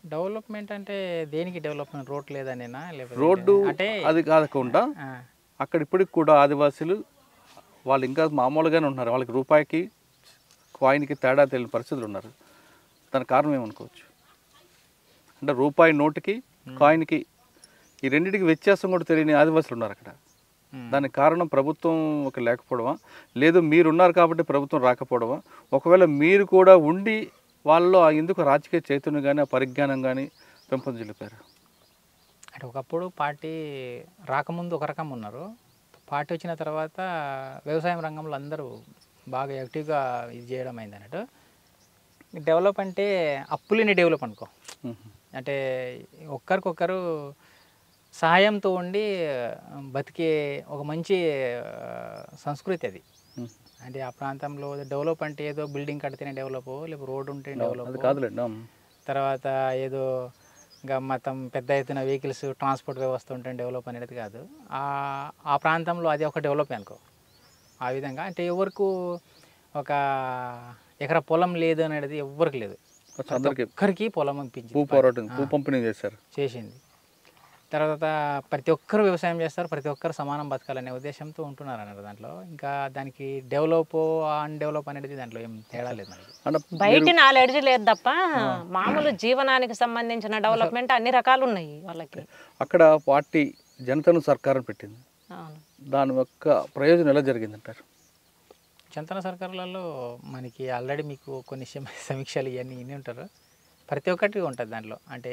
డెవలప్మెంట్ అంటే దేనికి డెవలప్మెంట్? రోడ్ లేదనేనా లేకపోతే రోడ్డు అంటే అది కాకుండా ఆ, అక్కడ ఇప్పటికి కూడా ఆదివాసీలు వాళ్ళు ఇంకా మామూలుగానే ఉన్నారు. వాళ్ళకి రూపాయికి కాయిన్కి తేడా తెలియని పరిస్థితులు ఉన్నారు. దానికి కారణం ఏమనుకోవచ్చు? అంటే రూపాయి నోటుకి కాయిన్కి ఈ రెండింటికి వ్యత్యాసం కూడా తెలియని ఆదివాసులు ఉన్నారు అక్కడ. దానికి కారణం ప్రభుత్వం ఒక లేకపోవడమా, లేదు మీరున్నారు కాబట్టి ప్రభుత్వం రాకపోవడమా? ఒకవేళ మీరు కూడా ఉండి వాళ్ళలో ఎందుకు రాజకీయ చైతన్యం కానీ ఆ పరిజ్ఞానం కానీ పెంపొందించలేపారు? అంటే ఒకప్పుడు పార్టీ రాకముందు ఒక రకం ఉన్నారు, పార్టీ వచ్చిన తర్వాత వ్యవసాయం రంగంలో అందరూ బాగా యాక్టివ్గా ఇది చేయడం అయింది అన్నట్టు. డెవలప్ అంటే అప్పులేని డెవలప్ అనుకో. అంటే ఒక్కరికొకరు సహాయంతో ఉండి బతికే ఒక మంచి సంస్కృతి అది. అంటే ఆ ప్రాంతంలో డెవలప్ అంటే ఏదో బిల్డింగ్ కడితేనే డెవలప్, లేకపోతే రోడ్డు ఉంటే డెవలప్ కాదులేండి. తర్వాత ఏదో ఇంకా మొత్తం పెద్ద ఎత్తున వెహికల్స్ ట్రాన్స్పోర్ట్ వ్యవస్థ ఉంటే డెవలప్ అనేది కాదు. ఆ ప్రాంతంలో అది ఒక డెవలప్ అనుకో. ఆ విధంగా అంటే ఎవరికి ఒక ఎకరా పొలం లేదు అనేది ఎవరికి లేదు, ఒక్కరికి పొలం అనిపించింది, భూ పంపిణీ చేసింది. తర్వాత ప్రతి ఒక్కరు వ్యవసాయం చేస్తారు, ప్రతి ఒక్కరు సమానం బతకాలనే ఉద్దేశంతో ఉంటున్నారు అన్నారు దాంట్లో. ఇంకా దానికి డెవలప్ అన్డెవలప్ అనేది దాంట్లో ఏం తేడా లేదు మనకి. బయట నాలెడ్జ్ లేదు తప్ప మామూలు జీవనానికి సంబంధించిన డెవలప్మెంట్ అన్ని రకాలు ఉన్నాయి వాళ్ళకి. అక్కడ పార్టీ జనతను సర్కారం పెట్టింది, దాని యొక్క ప్రయోజనం ఎలా జరిగిందంటారు? జనతన సర్కారులలో మనకి ఆల్రెడీ మీకు కొన్ని సమీక్షలు ఇవన్నీ ఇన్ని ఉంటారు, ప్రతి ఒక్కటి ఉంటుంది దాంట్లో. అంటే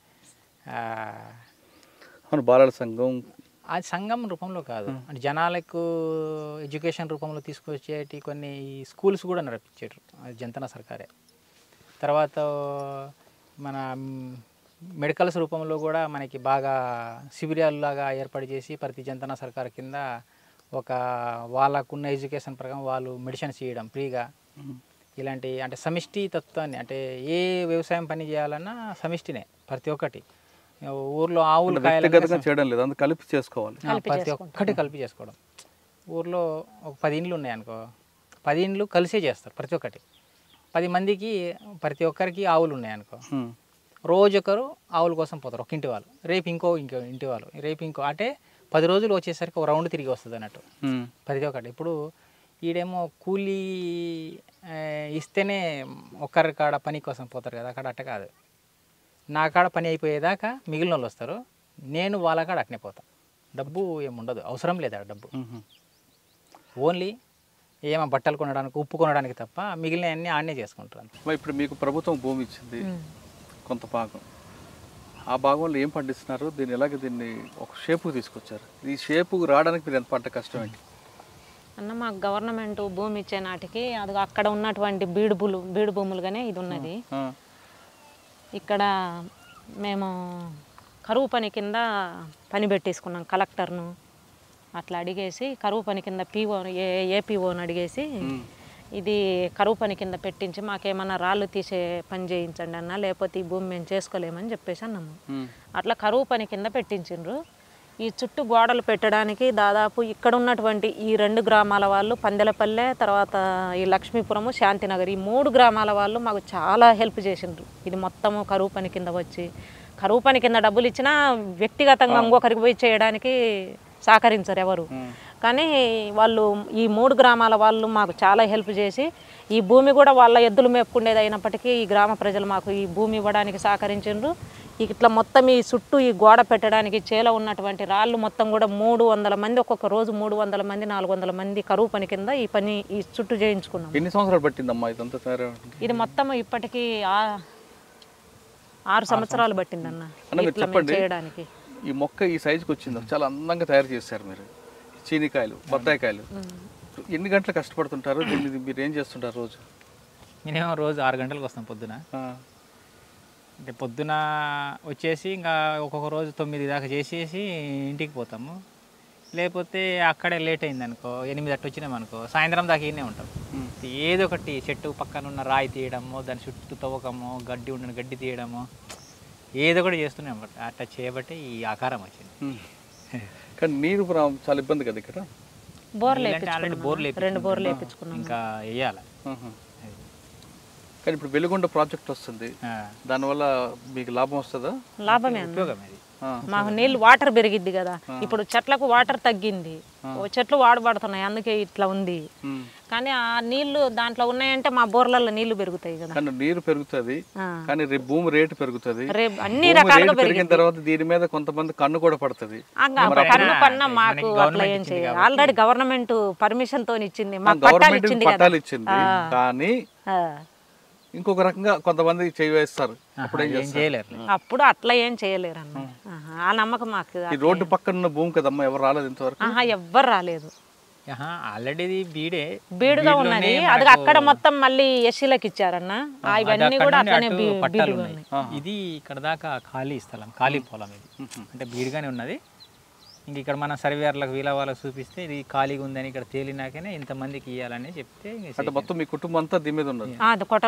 బాలల సంఘం అది సంఘం రూపంలో కాదు, అంటే జనాలకు ఎడ్యుకేషన్ రూపంలో తీసుకొచ్చేటి కొన్ని స్కూల్స్ కూడా నడిపించారు, అది జనతన సర్కారే. తర్వాత మన మెడికల్స్ రూపంలో కూడా మనకి బాగా శిబిరాల్లాగా ఏర్పాటు చేసి ప్రతి జనతన సర్కార్ కింద ఒక వాళ్ళకున్న ఎడ్యుకేషన్ ప్రకారం వాళ్ళు మెడిసిన్స్ చేయడం ఫ్రీగా. ఇలాంటి అంటే సమిష్టి తత్వాన్ని, అంటే ఏ వ్యవసాయం పని చేయాలన్నా సమిష్టినే, ప్రతి ఒక్కటి. ఊర్లో ఆవులు చేయడం లేదు, అందుకు కలిపి చేసుకోవాలి, ప్రతి ఒక్కటి కలిపి చేసుకోవడం. ఊర్లో ఒక 10 ఇండ్లు ఉన్నాయి అనుకో, 10 ఇండ్లు కలిసే చేస్తారు ప్రతి ఒక్కటి. 10 మందికి ప్రతి ఒక్కరికి ఆవులు ఉన్నాయి అనుకో, రోజొకరు ఆవుల కోసం పోతారు, ఒక ఇంటి వాళ్ళు, రేపు ఇంకో ఇంటి వాళ్ళు, రేపు ఇంకో, అంటే 10 రోజులు వచ్చేసరికి ఒక రౌండ్ తిరిగి వస్తుంది అన్నట్టు ప్రతి ఒక్కటి. ఇప్పుడు ఈడేమో కూలీ ఇస్తేనే ఒక్కరి కాడ పని కోసం పోతారు కదా, అక్కడ అట్ట కాదు. నా కాడ పని అయిపోయేదాకా మిగిలిన వాళ్ళు వస్తారు, నేను వాళ్ళ కాడ అట్నే పోతాను. డబ్బు ఏముండదు, అవసరం లేదు ఆ డబ్బు, ఓన్లీ ఏమో బట్టలు కొనడానికి ఉప్పు కొనడానికి తప్ప మిగిలిన అన్నీ ఆడనే చేసుకుంటారు. ఇప్పుడు మీకు ప్రభుత్వం భూమి ఇచ్చింది కొంత భాగం, ఆ భాగంలో ఏం పండిస్తున్నారు, దీన్ని ఒక షేపుకు తీసుకొచ్చారు, ఈ షేపుకు రావడానికి మీరు ఎంత పడ్డ కష్టం ఏంటి అన్న? మాకు గవర్నమెంట్ భూమి ఇచ్చే నాటికి అది అక్కడ ఉన్నటువంటి బీడు భూములుగానే ఇది ఉన్నది. ఇక్కడ మేము కరువు పని కింద పని పెట్టేసుకున్నాం, కలెక్టర్ను అట్లా అడిగేసి కరువు పని కింద ఏపీఓని అడిగేసి ఇది కరువు పని కింద పెట్టించి మాకేమన్నా రాళ్ళు తీసే పని చేయించండి అన్న, లేకపోతే ఈ భూమి మేము చేసుకోలేమని చెప్పేసి అన్నాము. అట్లా కరువు పని కింద పెట్టించిండ్రు. ఈ చుట్టూ గోడలు పెట్టడానికి దాదాపు ఇక్కడ ఉన్నటువంటి ఈ 2 గ్రామాల వాళ్ళు, పందెలపల్లె, తర్వాత ఈ లక్ష్మీపురము, శాంతినగర్, ఈ 3 గ్రామాల వాళ్ళు మాకు చాలా హెల్ప్ చేసిండ్రు. ఇది మొత్తము కరువు పని కింద వచ్చి, కరువు పని కింద డబ్బులు ఇచ్చినా వ్యక్తిగతంగా ఇంకొకరికి పోయి చేయడానికి సహకరించరు ఎవరు. కానీ వాళ్ళు ఈ 3 గ్రామాల వాళ్ళు మాకు చాలా హెల్ప్ చేసి, ఈ భూమి కూడా వాళ్ళ ఎద్దులు మేపుకునేది అయినప్పటికీ ఈ గ్రామ ప్రజలు మాకు ఈ భూమి ఇవ్వడానికి సహకరించిండ్రు. ఇట్లా మొత్తం ఈ చుట్టూ ఈ గోడ పెట్టడానికి చేలో ఉన్నటువంటి రాళ్ళు మొత్తం కూడా 300 మంది, ఒక్కొక్క రోజు 300 మంది 400 మంది కరువు పని కింద ఈ చుట్టూ చేయించుకున్నాం. ఎన్ని సంవత్సరాలు పట్టిందమ్మా ఇదంతా తయారు? ఇది మొత్తం ఇప్పటికీ 6 సంవత్సరాలు పట్టిందన్న చేయడానికి. ఈ మొక్క ఈ సైజుకి వచ్చింది, చాలా అందంగా తయారు చేశారు మీరు. చీనికాయలు, బత్తాయికాయలు, ఎన్ని గంటలు కష్టపడుతుంటారు దీన్ని, మీరు ఏం చేస్తుంటారు రోజు? మినిమం రోజు 6 గంటలకు వస్తాం పొద్దున. అంటే పొద్దున వచ్చేసి ఇంకా ఒక్కొక్క రోజు 9 దాకా చేసేసి ఇంటికి పోతాము. లేకపోతే అక్కడే లేట్ అయింది అనుకో, 8 అట్టు వచ్చినామనుకో, సాయంత్రం దాకా ఈయనే ఉంటాం. ఏదో ఒకటి చెట్టు పక్కన ఉన్న రాయి తీయడము, దాని చుట్టూ తవ్వకము, గడ్డి ఉండిన గడ్డి తీయడము, ఏదో ఒకటి చేస్తున్నాం. అట్లా చేయబట్టి ఈ ఆకారం వచ్చింది. కానీ నీరు చాలా ఇబ్బంది కదా ఇక్కడ. బోర్లు 2 బోర్లు వేయించుకున్నాం, ఇంకా వేయాలి. కానీ ఇప్పుడు వెలుగొండ ప్రాజెక్ట్ వస్తుంది, దానివల్ల మీకు లాభం వస్తుందా? లాభమే మాకు నీళ్ళు వాటర్ పెరిగిద్ది కదా. ఇప్పుడు చెట్లకు వాటర్ తగ్గింది, చెట్లు వాడబడుతున్నాయి, అందుకే ఇట్లా ఉంది. కానీ ఆ నీళ్లు దాంట్లో ఉన్నాయంటే మా బోర్లలో నీళ్లు పెరుగుతాయి కదా. కానీ నీరు పెరుగుతుంది, కానీ రేపు భూమి రేటు పెరుగుతుంది. రేపు అన్ని రకాలుగా పెరిగిన తర్వాత దీని మీద కొంతమంది కన్ను కూడా పడుతుంది. కన్ను పన్నా మాకు అట్లా ఏం చేయాలి. ఆల్రెడీ గవర్నమెంట్ పర్మిషన్ తో ఇచ్చింది, మాకు పట్టాలు ఇచ్చింది కదా. కానీ ఇంకొక రకంగా కొంతమంది చేస్తారు, అప్పుడు అట్లా ఏం చేయలేరు అన్న. ఆ నమ్మకం మాకు. ఈ రోడ్డు పక్కన ఉన్న భూమి కదమ్మా, ఎవరు రాలేదు ఇంతవరకు? ఎవ్వరు రాలేదు. ఆల్రెడీ బీడుగా ఉన్నది, అది అక్కడ మొత్తం మళ్ళీ ఎస్సీలకు ఇచ్చారన్న. ఇవన్నీ కూడా అట్లనే ఇది ఇక్కడ దాకా ఖాళీ స్థలం, ఖాళీ పొలం. ఇది అంటే బీడుగానే ఉన్నది. ఇంక ఇక్కడ మన సర్వేర్లకు వీళ్ళ వాళ్ళకి చూపిస్తే ఇది ఖాళీగా ఉందని ఇక్కడ తేలినాకనే ఇంతమందికి ఇవ్వాలని చెప్తే మొత్తం మీ కుటుంబం అంతా దీని మీద ఉన్నది.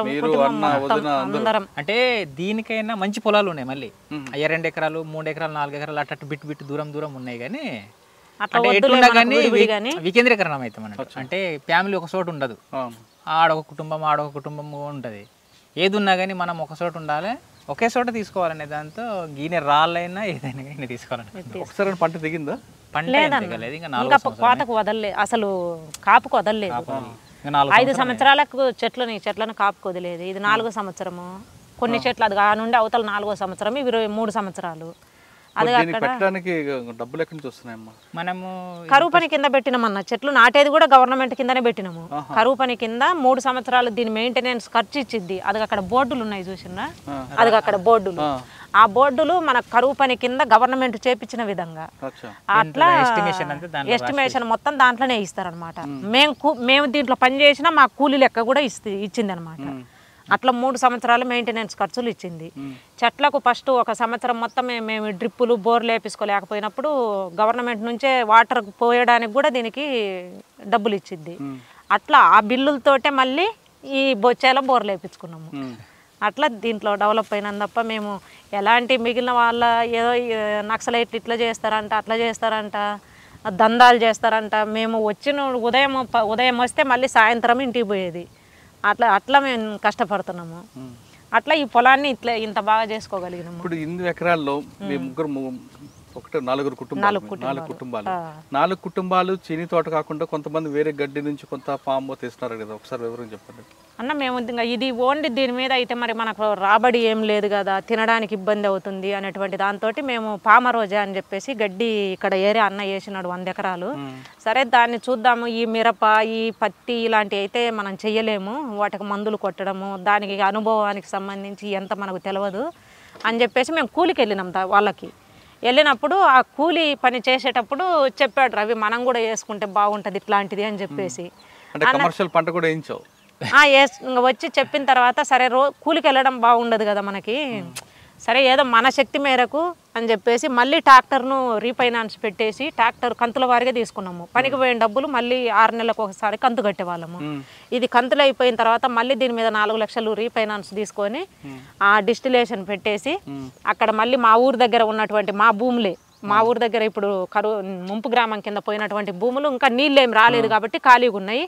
అంటే దీనికైనా మంచి పొలాలు ఉన్నాయి, మళ్ళీ 2 ఎకరాలు 3 ఎకరాలు 4 ఎకరాలు అట్ట బిట్టు దూరం ఉన్నాయి. కానీ ఎట్లున్నా కానీ వికేంద్రీకరణం అవుతాం అన్నట్టు. అంటే ఫ్యామిలీ ఒక చోటు ఉండదు, ఆడొక కుటుంబం ఉంటది. ఏది ఉన్నా కానీ మనం ఒక చోట ఉండాలి, ఒకే చోట తీసుకోవాలనే దాంతో గీనె రాళ్ళైనా ఏదైనా కానీ తీసుకోవాలని. ఒకసారి పంట దిగిందా? పంట దిగలేదు, ఇంకా కోతకు వదలలేదు, అసలు కాపుకు వదలలేదు. 5 సంవత్సరాలకు చెట్లను కాపుకు వదిలేదు. ఇది 4వ సంవత్సరము. కొన్ని చెట్లు అది నుండి అవతల 4వ సంవత్సరం, 23 సంవత్సరాలు. అది డబ్బులు ఎక్కడి నుంచి వస్తున్నాయమ్మా? మనము కరువు పని కింద పెట్టినామన్న. చెట్లు నాటేది కూడా గవర్నమెంట్ కిందనే పెట్టినాము. కరువు పని కింద 3 సంవత్సరాలు దీని మెయింటెనెన్స్ ఖర్చు ఇచ్చిద్ది. అది అక్కడ బోర్డులు ఉన్నాయి చూసినా, అది అక్కడ బోర్డులు. ఆ బోర్డులు మన కరువు పని కింద గవర్నమెంట్ చేపించిన విధంగా అట్లా ఎస్టిమేషన్ మొత్తం దాంట్లోనే ఇస్తారనమాట. మేము దీంట్లో పని చేసినా మా కూలీ లెక్క కూడా ఇచ్చింది అనమాట. అట్లా 3 సంవత్సరాలు మెయింటెనెన్స్ ఖర్చులు ఇచ్చింది. చెట్లకు ఫస్ట్ 1 సంవత్సరం మొత్తం మేము డ్రిప్పులు బోర్లు వేపించుకోలేకపోయినప్పుడు గవర్నమెంట్ నుంచే వాటర్ పోయడానికి కూడా దీనికి డబ్బులు ఇచ్చింది. అట్లా ఆ బిల్లులతోటే మళ్ళీ ఈ బొచ్చేలో బోర్లు వేపించుకున్నాము. అట్లా దీంట్లో డెవలప్ అయినందు తప్ప మేము ఎలాంటి మిగిలిన వాళ్ళ ఏదో నక్సలైట్లు ఇట్లా చేస్తారంట, అట్లా చేస్తారంట, దందాలు చేస్తారంట. మేము వచ్చిన ఉదయం వస్తే మళ్ళీ సాయంత్రం ఇంటికి పోయేది. అట్లా మేము కష్టపడుతున్నాము. అట్లా ఈ పొలాన్ని ఇంత బాగా చేసుకోగలిగినాము. ఇప్పుడు 8 ఎకరాల్లో మీ ముగ్గురు 4 కుటుంబాలు 4 కుటుంబాలు చీని తోట కాకుండా కొంతమంది వేరే గడ్డి నుంచి కొంత పాము తీస్తున్నారు కదా, ఒకసారి వివరం చెప్పండి అన్న. మేము ఇది ఓన్లీ దీని మీద అయితే మరి మనకు రాబడి ఏం లేదు కదా, తినడానికి ఇబ్బంది అవుతుంది అనేటువంటి దాంతో మేము పామరోజా అని చెప్పేసి గడ్డి ఇక్కడ ఏరియా అన్న వేసినాడు 100 ఎకరాలు. సరే దాన్ని చూద్దాము, ఈ మిరప ఈ పత్తి ఇలాంటివి అయితే మనం చెయ్యలేము, వాటికి మందులు కొట్టడము, దానికి అనుభవానికి సంబంధించి ఎంత మనకు తెలియదు అని చెప్పేసి మేము కూలికి వెళ్ళినాం. వాళ్ళకి వెళ్ళినప్పుడు ఆ కూలి పని చేసేటప్పుడు చెప్పాడు రవి, మనం కూడా వేసుకుంటే బాగుంటుంది ఇట్లాంటిది అని చెప్పేసి. కమర్షియల్ పంట కూడా వేయించావు? వచ్చి చెప్పిన తర్వాత సరే కూలికి వెళ్ళడం బాగుండదు కదా మనకి, సరే ఏదో మన శక్తి మేరకు అని చెప్పేసి మళ్ళీ ట్రాక్టర్ను రీఫైనాన్స్ పెట్టేసి ట్రాక్టర్ కంతుల వారిగా తీసుకున్నాము. పనికి పోయిన డబ్బులు మళ్ళీ 6 నెలలకు ఒకసారి కంతు కట్టేవాళ్ళము. ఇది కంతులు అయిపోయిన తర్వాత మళ్ళీ దీని మీద 4 లక్షలు రీఫైనాన్స్ తీసుకొని ఆ డిస్టిలేషన్ పెట్టేసి అక్కడ మళ్ళీ మా ఊరు దగ్గర ఉన్నటువంటి మా భూములే, మా ఊరు దగ్గర ఇప్పుడు ముంపు గ్రామం కింద పోయినటువంటి భూములు ఇంకా నీళ్ళు ఏం రాలేదు కాబట్టి ఖాళీగా ఉన్నాయి.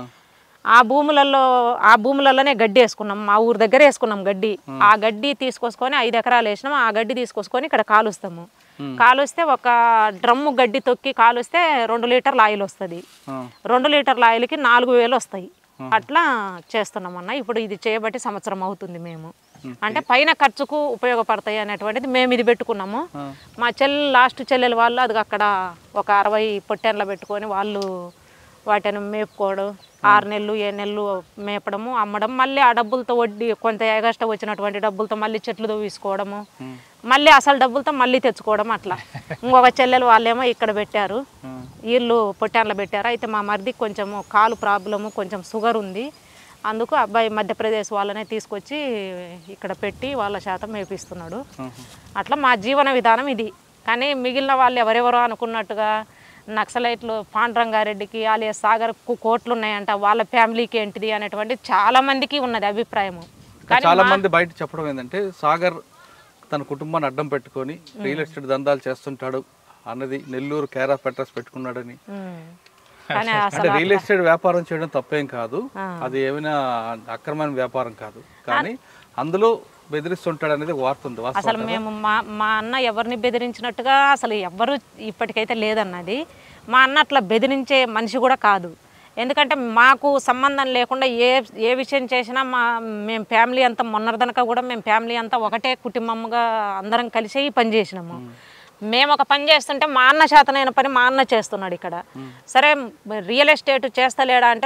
ఆ భూములలోనే గడ్డి వేసుకున్నాం, మా ఊరు దగ్గర వేసుకున్నాం గడ్డి. ఆ గడ్డి తీసుకొసుకొని 5 ఎకరాలు వేసినాం. ఆ గడ్డి తీసుకొసుకొని ఇక్కడ కాలుస్తాము. కాలుస్తే ఒక డ్రమ్ము గడ్డి తొక్కి కాలుస్తే 2 లీటర్ల ఆయిల్ వస్తుంది. 2 లీటర్ల ఆయిల్కి 4,000 వస్తాయి. అట్లా చేస్తున్నాం అన్న. ఇప్పుడు ఇది చేయబట్టి సంవత్సరం అవుతుంది. మేము అంటే పైన ఖర్చుకు ఉపయోగపడతాయి అనేటువంటిది మేము ఇది పెట్టుకున్నాము. మా లాస్ట్ చెల్లెలు వాళ్ళు అది అక్కడ ఒక 60 పొట్టెన్ల పెట్టుకొని వాళ్ళు వాటిని మేపుకోవడం, 6 నెలలు 7 నెలలు మేపడము, అమ్మడం, మళ్ళీ ఆ డబ్బులతో వడ్డీ కొంత ఎగస్ట్రా వచ్చినటువంటి డబ్బులతో మళ్ళీ చెట్లు తీసుకోవడము, మళ్ళీ అసలు డబ్బులతో మళ్ళీ తెచ్చుకోవడం. అట్లా ఇంకొక చెల్లెలు వాళ్ళేమో ఇక్కడ పెట్టారు, వీళ్ళు పొట్టాన్లో పెట్టారు. అయితే మా మరిదికి కొంచెం కాలు ప్రాబ్లము, కొంచెం షుగర్ ఉంది. అందుకు అబ్బాయి మధ్యప్రదేశ్ వాళ్ళనే తీసుకొచ్చి ఇక్కడ పెట్టి వాళ్ళ శాతం మేపిస్తున్నాడు. అట్లా మా జీవన విధానం ఇది. కానీ మిగిలిన వాళ్ళు ఎవరెవరో అనుకున్నట్టుగా నక్సలైట్లు పాండురంగారెడ్డికి alias సాగర్కు కోట్లు ఉన్నాయంట, వాళ్ళ ఫ్యామిలీకి ఏంటిది అనేటువంటి చాలా మందికి ఉన్నది అభిప్రాయము. చాలా మంది బయట చెప్పడం ఏంటంటే సాగర్ తన కుటుంబాన్ని అడ్డం పెట్టుకొని రియల్ ఎస్టేట్ దందాలు చేస్తుంటాడు అన్నది, నెల్లూరు కేర్ ఆఫ్ అడ్రస్ పెట్టుకున్నాడని. కానీ అంటే అసలు రియల్ ఎస్టేట్ వ్యాపారం చేయడం తప్పేం కాదు, అది ఏమైనా అక్రమమైన వ్యాపారం కాదు, కానీ అందులో బెదిరిస్తుంటాడు అనేది వార్త ఉంది. అసలు మేము మా అన్న ఎవరిని బెదిరించినట్టుగా అసలు ఎవ్వరు ఇప్పటికైతే లేదన్నది. మా అన్న అట్లా బెదిరించే మనిషి కూడా కాదు. ఎందుకంటే మాకు సంబంధం లేకుండా ఏ విషయం చేసినా మేము ఫ్యామిలీ అంతా మొన్నటిదనక కూడా మేము ఫ్యామిలీ అంతా ఒకటే కుటుంబంగా అందరం కలిసి ఈ పని చేసినాము. మేము ఒక పని చేస్తుంటే మా అన్న చేతనైన పని మా అన్న చేస్తున్నాడు ఇక్కడ. సరే రియల్ ఎస్టేట్ చేస్తలేడా అంటే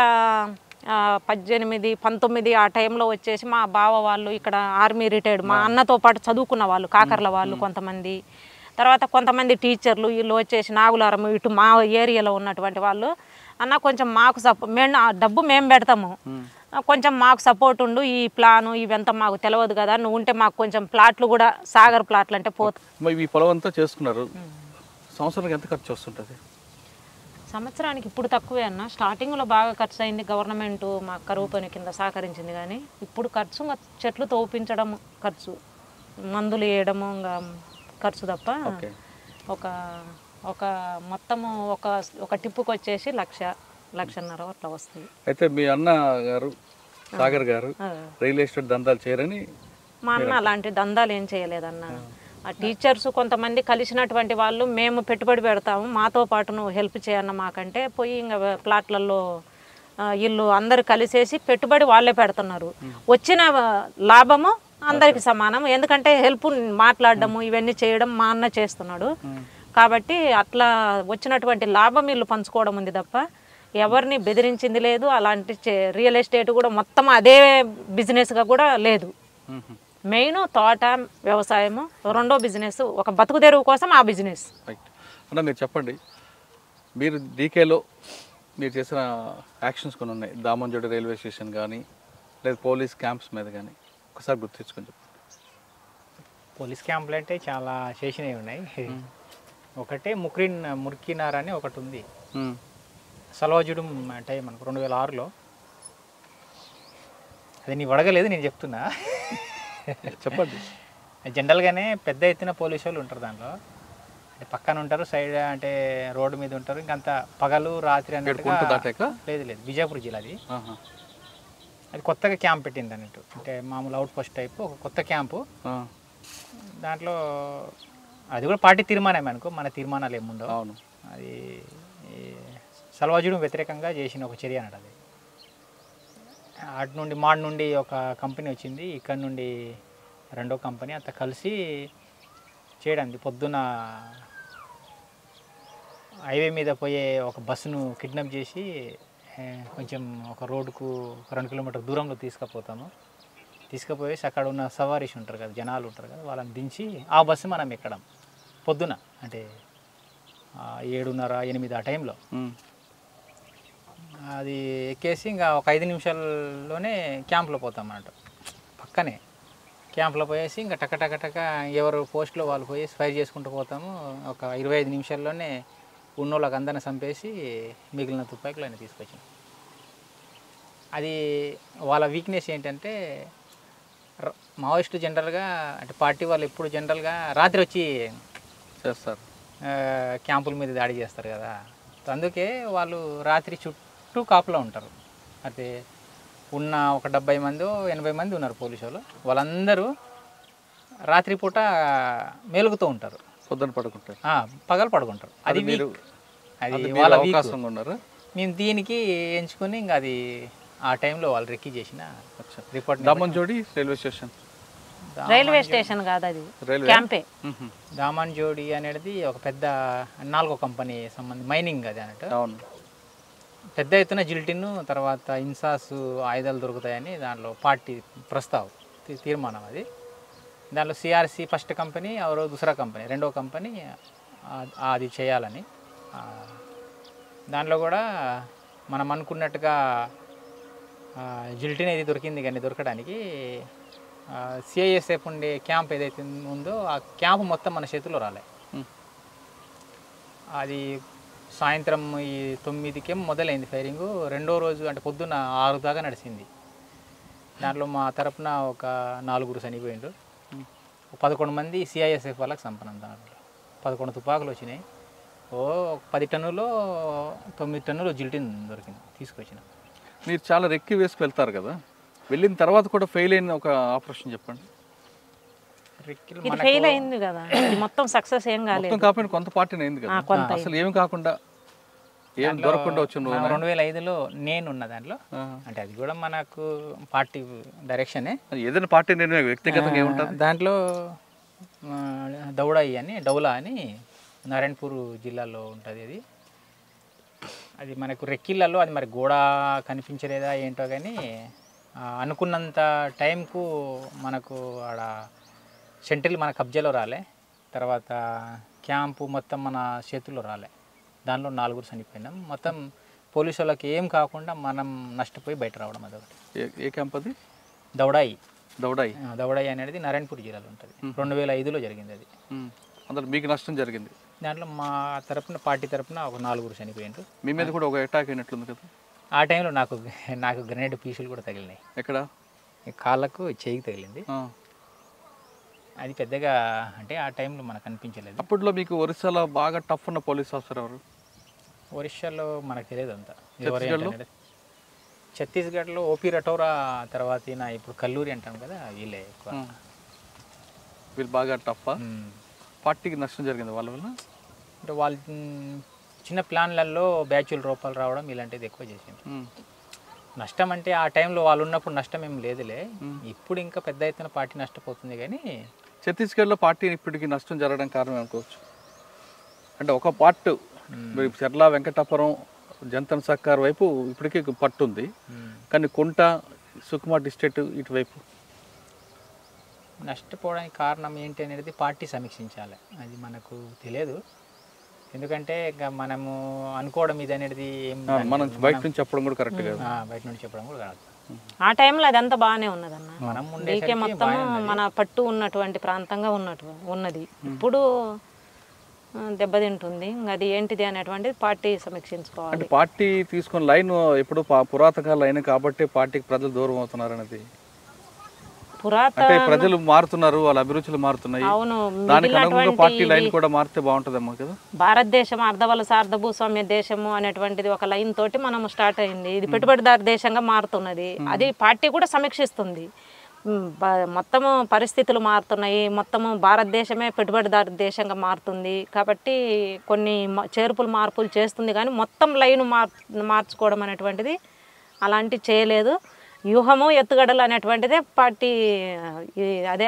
2018, 19 ఆ టైంలో వచ్చేసి మా బావ వాళ్ళు ఇక్కడ ఆర్మీ రిటైర్డ్, మా అన్నతో పాటు చదువుకున్న వాళ్ళు కాకర్ల వాళ్ళు కొంతమంది, తర్వాత కొంతమంది టీచర్లు వీళ్ళు వచ్చేసి నాగులారం ఇటు మా ఏరియాలో ఉన్నటువంటి వాళ్ళు, అన్న కొంచెం మాకు మేము డబ్బు మేము పెడతాము, కొంచెం మాకు సపోర్ట్ ఉండు, ఈ ప్లాను ఇవంతా మాకు తెలియదు కదా, నువ్వు ఉంటే మాకు కొంచెం ప్లాట్లు కూడా సాగర్ ప్లాట్లు అంటే పోతుంది. ఈ పొలం అంతా చేసుకున్నారు, సంవత్సరానికి ఎంత ఖర్చు వస్తుంటుంది? సంవత్సరానికి ఇప్పుడు తక్కువే అన్న. స్టార్టింగ్లో బాగా ఖర్చు అయింది, గవర్నమెంట్ మా కరువు పని కింద సహకరించింది. కానీ ఇప్పుడు ఖర్చు చెట్లు తోపించడం ఖర్చు, మందులు వేయడము ఇంకా ఖర్చు తప్ప ఒక మొత్తము ఒక టిప్పుకి వచ్చేసి 1,00,000-1,50,000 అట్లా వస్తుంది. అయితే మీ అన్న గారు సాగర్ గారు రియల్ ఎస్టేట్ దందాలు చేయరని? మా అన్న అలాంటి దందాలు ఏం చేయలేదన్న. ఆ టీచర్స్ కొంతమంది కలిసినటువంటి వాళ్ళు మేము పెట్టుబడి పెడతాము, మాతో పాటు నువ్వు హెల్ప్ చేయన్న మాకంటే పోయి ఇంకా ప్లాట్లలో వీళ్ళు అందరు కలిసేసి పెట్టుబడి వాళ్ళే పెడుతున్నారు. వచ్చిన లాభము అందరికి సమానం, ఎందుకంటే హెల్ప్ మాట్లాడడము ఇవన్నీ చేయడం మా అన్న చేస్తున్నాడు కాబట్టి అట్లా వచ్చినటువంటి లాభం వీళ్ళు పంచుకోవడం ఉంది తప్ప ఎవరిని బెదిరించింది లేదు. అలాంటి రియల్ ఎస్టేట్ కూడా మొత్తం అదే బిజినెస్గా కూడా లేదు. మెయిన్ తోట వ్యవసాయము, రెండో బిజినెస్ ఒక బతుకు తెరువు కోసం ఆ బిజినెస్. అన్న మీరు చెప్పండి, మీరు డీకేలో మీరు చేసిన యాక్షన్స్ కొన్ని ఉన్నాయి, దామంజోడి రైల్వే స్టేషన్ కానీ లేదా పోలీస్ క్యాంప్స్ మీద కానీ, ఒకసారి గుర్తు తెచ్చుకొని చెప్పండి. పోలీస్ క్యాంపులు అంటే చాలా చేసినవి ఉన్నాయి. ఒకటే మురికినార్ అని ఒకటి ఉంది, సల్వాజుడం అంటే మనకు 2006లో. అది నీ అడగలేదు, నేను చెప్తున్నా చెప్పండి. జనరల్గానే పెద్ద ఎత్తున పోలీసు వాళ్ళు ఉంటారు దాంట్లో, అంటే పక్కన ఉంటారు, సైడ్ అంటే రోడ్డు మీద ఉంటారు, ఇంకంత పగలు రాత్రి అన్నట్టుగా. లేదు బిజాపూర్ జిల్లా అది. అది కొత్తగా క్యాంప్ పెట్టింది అన్నట్టు, అంటే మామూలు అవుట్ పోస్ట్ టైపు ఒక కొత్త క్యాంపు. దాంట్లో అది కూడా పార్టీ తీర్మానమే అనుకో, మన తీర్మానాలు ఏముండవు. అవును, అది సల్వాజుడం వ్యతిరేకంగా చేసిన ఒక చర్య అన్నట్టు. అది అటు నుండి మాడ్ నుండి ఒక కంపెనీ వచ్చింది, ఇక్కడ నుండి రెండో కంపెనీ, అంతా కలిసి చేయడానికి పొద్దున హైవే మీద పోయే ఒక బస్సును కిడ్నాప్ చేసి కొంచెం ఒక రోడ్డుకు 2 కిలోమీటర్ దూరంలో తీసుకుపోయేసి అక్కడ ఉన్న సవారీస్ ఉంటారు కదా, జనాలు ఉంటారు కదా, వాళ్ళని దించి ఆ బస్సు మనం ఎక్కడం పొద్దున, అంటే 7:30-8 ఆ టైంలో. అది ఎక్కేసి ఇంకా ఒక 5 నిమిషాల్లోనే క్యాంప్లో పోతాం అన్నట్టు. పక్కనే క్యాంప్లో పోయేసి ఇంకా టక ఎవరు పోస్ట్లో వాళ్ళు పోయేసి ఫైర్ చేసుకుంటూ పోతాము. ఒక 25 నిమిషాల్లోనే ఉన్నోళ్ళకి అందరిని చంపేసి మిగిలిన తుపాకులు ఆయన తీసుకొచ్చాం. అది వాళ్ళ వీక్నెస్ ఏంటంటే, మావోయిస్టు జనరల్గా అంటే పార్టీ వాళ్ళు ఎప్పుడు జనరల్గా రాత్రి వచ్చి చేస్తారు, క్యాంపుల మీద దాడి చేస్తారు కదా. అందుకే వాళ్ళు రాత్రి చుట్టూ కాపులో ఉంటారు. అయితే ఉన్న ఒక 70 మందో 80 మంది ఉన్నారు పోలీసు వాళ్ళు, వాళ్ళందరూ రాత్రిపూట మేలుగుతూ ఉంటారు, పొద్దున పడుకుంటారు, పగలు పడుకుంటారు. అది వాళ్ళ అవకాశం ఉన్నారు. మేము దీనికి ఎంచుకొని ఇంకా అది ఆ టైంలో వాళ్ళు రెక్కి చేసిన రిపోర్ట్. దామంజోడి రైల్వే స్టేషన్ కాదు, అది క్యాంపే. దామన్జోడి అనేది ఒక పెద్ద 4వ కంపెనీ సంబంధించి మైనింగ్ అది అన్నట్టు. అవును, పెద్ద ఎత్తున జిల్టిన్ తర్వాత ఇన్సాస్ ఆయుధాలు దొరుకుతాయని దాంట్లో పార్టీ ప్రస్తావ్ తీర్మానం. అది దాంట్లో సిఆర్సి ఫస్ట్ కంపెనీ, ఎవరో దూసరా కంపెనీ, రెండో కంపెనీ అది చేయాలని. దాంట్లో కూడా మనం అనుకున్నట్టుగా జిల్టిన్ ఏది దొరికింది, కానీ దొరకడానికి సిఐఎస్ఎఫ్ ఉండే క్యాంప్ ఏదైతే ఉందో ఆ క్యాంప్ మొత్తం మన చేతిలో రాలే. అది సాయంత్రం 9కి మొదలైంది ఫైరింగు. రెండో రోజు అంటే పొద్దున్న 6 దాకా నడిచింది. దాంట్లో మా తరపున ఒక 4 చనిపోయిండ్రు, 11 మంది సిఐఎస్ఎఫ్ వాళ్ళకి సంపన్నం. దాంట్లో 11 తుపాకులు వచ్చినాయి. ఒక 10 టన్నులో 9 టన్నులు జిల్టిన్ దొరికింది తీసుకొచ్చిన. మీరు చాలా రెక్కి వేసుకు వెళ్తారు కదా, వెళ్ళిన తర్వాత కూడా ఫెయిల్ అయిన ఒక ఆపరేషన్ చెప్పండి. రెక్కిలు ఇది ఫెయిల్ అయింది కదా, ఇది మొత్తం సక్సెస్ ఏం కాలేదు. మొత్తం కాకపోయినా కొంత పార్టీ అయింది కదా, అసలు ఏమి కాకుండా ఏం దొరకకుండా వచ్చింది. 2005లో నేను ఉన్న దాంట్లో, అంటే అది కూడా మనకు పార్టీ డైరెక్షనే. ఏదైనా పార్టీ నిర్ణయం వ్యక్తిగతంగా ఏముంటుంది దాంట్లో. దౌడాయి అని, డౌలా అని నారాయణపూర్ జిల్లాలో ఉంటుంది. అది మనకు రెక్కిళ్ళలో అది మరి గోడ కనిపించలేదా ఏంటో కానీ అనుకున్నంత టైంకు మనకు ఆడ సెంట్రల్ మన కబ్జాలో రాలే, తర్వాత క్యాంపు మొత్తం మన చేతుల్లో రాలే. దానిలో 4 చనిపోయినాం. మొత్తం పోలీసు వాళ్ళకి ఏం కాకుండా మనం నష్టపోయి బయట రావడం అదొకటి. ఏ క్యాంప్ అది? దౌడాయి. దౌడాయి అనేది నారాయణపూర్ జిల్లాలో ఉంటుంది. 2005లో జరిగింది అది. అందులో మీకు నష్టం జరిగింది? దాంట్లో మా తరపున, పార్టీ తరపున ఒక 4 చనిపోయినారు. మీ మీద కూడా ఒక అటాక్ అయినట్లుంది కదా? ఆ టైంలో నాకు గ్రెనేడ్ పీసులు కూడా తగిలినాయి. ఎక్కడ? కాళ్ళకు, చేయికి తగిలింది. అది పెద్దగా అంటే ఆ టైంలో మనకు అనిపించలేదు. అప్పట్లో మీకు ఒరిస్సాలో బాగా టఫ్ ఉన్న పోలీస్ ఆఫీసర్ ఎవరు? ఒరిస్సాలో మనకు తెలియదు అంతా. ఛత్తీస్గఢ్లో ఓపీ రటోరా, తర్వాత ఇప్పుడు కల్లూరి అంటాం కదా, వీళ్ళే ఎక్కువ. వీళ్ళు బాగా టఫ్. పార్టీకి నష్టం జరిగింది వాళ్ళ వల్ల? అంటే వాళ్ళు చిన్న ప్లాన్లలో బ్యాచుల రూపాయలు రావడం ఇలాంటిది ఎక్కువ చేసింది. నష్టం అంటే ఆ టైంలో వాళ్ళు ఉన్నప్పుడు నష్టం ఏం లేదులే, ఇప్పుడు ఇంకా పెద్ద ఎత్తున పార్టీ నష్టపోతుంది. కానీ ఛత్తీస్గఢ్లో పార్టీ ఇప్పటికి నష్టం జరగడం కారణం అనుకోవచ్చు. అంటే ఒక పార్ట్ చెర్ల వెంకటాపురం, జంతన్ సర్కార్ వైపు ఇప్పటికీ పట్టుంది, కానీ కుంట, సుకుమా డిస్ట్రిక్ట్ ఇటువైపు నష్టపోవడానికి కారణం ఏంటి అనేది పార్టీ సమీక్షించాలి. అది మనకు తెలియదు. ఎందుకంటే ఇంకా మనము అనుకోవడం ఇది అనేది మనం బయట నుంచి చెప్పడం కూడా కరెక్ట్ కాదు. బయట నుంచి చెప్పడం కూడా కాదు. ఆ టైంలో అదంతా బాగానే ఉన్నదన్న. మనం డీకే మొత్తం మన పట్టు ఉన్నటువంటి ప్రాంతంగా ఉన్నది. ఇప్పుడు దెబ్బతింటుంది. అది ఏంటిది అనేటువంటిది పార్టీ సమీక్షించుకోవాలి. అంటే పార్టీ తీసుకున్న లైన్ ఇప్పుడు పురాతన లైన్ కాబట్టి పార్టీకి ప్రజలు దూరం అవుతున్నారు అనేది. అంటే ప్రజలు మారుతున్నారు, వాళ్ళ అభిరుచులు మారుతున్నాయి. అవును, దానికి అనుగుణంగా పార్టీ లైన్ కూడా మారితే బాగుంటుందేమో కదా. భారతదేశం అర్ధవలస అర్ధభూస్వామ్య దేశము అనేటువంటిది ఒక లైన్ తోటి మనం స్టార్ట్ అయింది. ఇది పెట్టుబడిదారు దేశంగా మారుతున్నది. అది పార్టీ కూడా సమీక్షిస్తుంది. మొత్తము పరిస్థితులు మారుతున్నాయి, మొత్తము భారతదేశమే పెట్టుబడిదారు దేశంగా మారుతుంది కాబట్టి కొన్ని చేర్పులు మార్పులు చేస్తుంది. కానీ మొత్తం లైన్ మార్చుకోవడం అనేటువంటిది అలాంటి చేయలేదు. వ్యూహము, ఎత్తుగడలు అనేటువంటిదే పార్టీ. అదే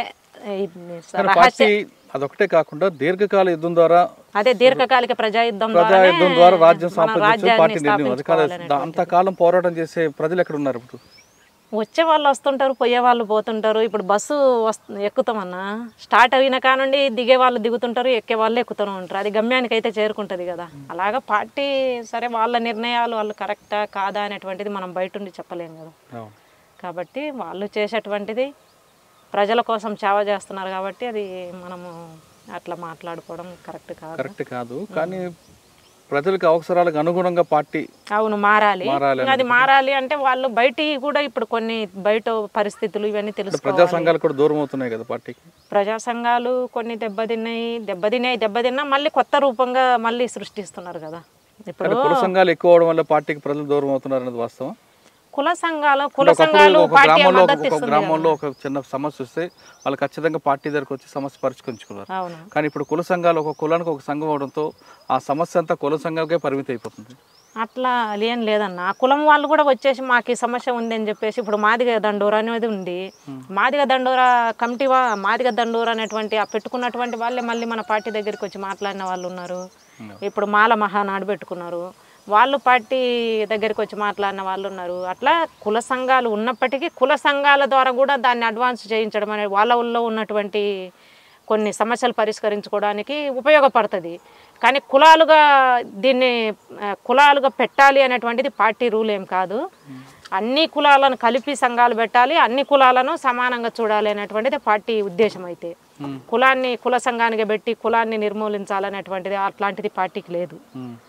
అదొకటే కాకుండా దీర్ఘకాల యుద్ధం ద్వారా, అదే దీర్ఘకాలిక ప్రజాయుద్ధం ద్వారా రాజ్యం సంపాదించే పార్టీ నిర్ణయం. అంతకాలం పోరాటం చేసే ప్రజలు ఎక్కడ ఉన్నారు? ఇప్పుడు వచ్చే వాళ్ళు వస్తుంటారు, పోయే వాళ్ళు పోతుంటారు. ఇప్పుడు బస్సు ఎక్కుతామన్నా, స్టార్ట్ అయిన కానుండి దిగే వాళ్ళు దిగుతుంటారు, ఎక్కే వాళ్ళు ఎక్కుతూనే ఉంటారు. అది గమ్యానికి అయితే చేరుకుంటుంది కదా. అలాగా పార్టీ సరే వాళ్ళ నిర్ణయాలు వాళ్ళు కరెక్టా కాదా అనేటువంటిది మనం బయట ఉండి చెప్పలేము కదా. కాబట్టి వాళ్ళు చేసేటువంటిది ప్రజల కోసం సేవ చేస్తున్నారు కాబట్టి అది మనము అట్లా మాట్లాడుకోవడం కరెక్ట్ కాదు. కానీ ప్రజలకు అవసరాలకు అనుగుణంగా పార్టీ మారాలి. అది మారాలి అంటే వాళ్ళు బయట కూడా ఇప్పుడు కొన్ని బయట పరిస్థితులు ఇవన్నీ తెలుసు. ప్రజా సంఘాలు కూడా దూరం అవుతున్నాయి కదా పార్టీకి. ప్రజా సంఘాలు కొన్ని దెబ్బతిన్నా మళ్ళీ కొత్త రూపంగా మళ్ళీ సృష్టిస్తున్నారు కదా. ఇప్పుడు కుల సంఘాలు ఎక్కువ అవడం వల్ల పార్టీకి ప్రజలు దూరం అవుతున్నారు అనేది వాస్తవం. కుల సంఘాలు గ్రామంలో ఒక చిన్న సమస్య వస్తే వాళ్ళు ఖచ్చితంగా పార్టీ దగ్గరకు వచ్చి సమస్య పరిష్కరించుకున్నారు. కానీ ఇప్పుడు కుల సంఘాలు ఒక కులానికి ఒక సంఘం అవడంతో ఆ సమస్య అంతా కుల సంఘాలకే పరిమితి అయిపోతుంది. అట్లా ఏం లేదన్న. ఆ కులం వాళ్ళు కూడా వచ్చేసి మాకు ఈ సమస్య ఉంది అని చెప్పేసి ఇప్పుడు మాదిగ దండోరా అనేది ఉంది. మాదిగ దండోరా కమిటీ, మాదిగ దండోరా అనేటువంటి ఆ పెట్టుకున్నటువంటి వాళ్ళే మళ్ళీ మన పార్టీ దగ్గరికి వచ్చి మాట్లాడిన వాళ్ళు ఉన్నారు. ఇప్పుడు మాల మహానాడు పెట్టుకున్నారు, వాళ్ళు పార్టీ దగ్గరికి వచ్చి మాట్లాడిన వాళ్ళు ఉన్నారు. అట్లా కుల సంఘాలు ఉన్నప్పటికీ కుల సంఘాల ద్వారా కూడా దాన్ని అడ్వాన్స్ చేయించడం అనేది వాళ్ళ ఊళ్ళో ఉన్నటువంటి కొన్ని సమస్యలు పరిష్కరించుకోవడానికి ఉపయోగపడుతుంది. కానీ దీన్ని కులాలుగా పెట్టాలి అనేటువంటిది పార్టీ రూల్ ఏం కాదు. అన్ని కులాలను కలిపి సంఘాలు పెట్టాలి, అన్ని కులాలను సమానంగా చూడాలి అనేటువంటిది పార్టీ ఉద్దేశం. అయితే కుల సంఘానికి పెట్టి కులాన్ని నిర్మూలించాలనేటువంటిది అట్లాంటిది పార్టీకి లేదు.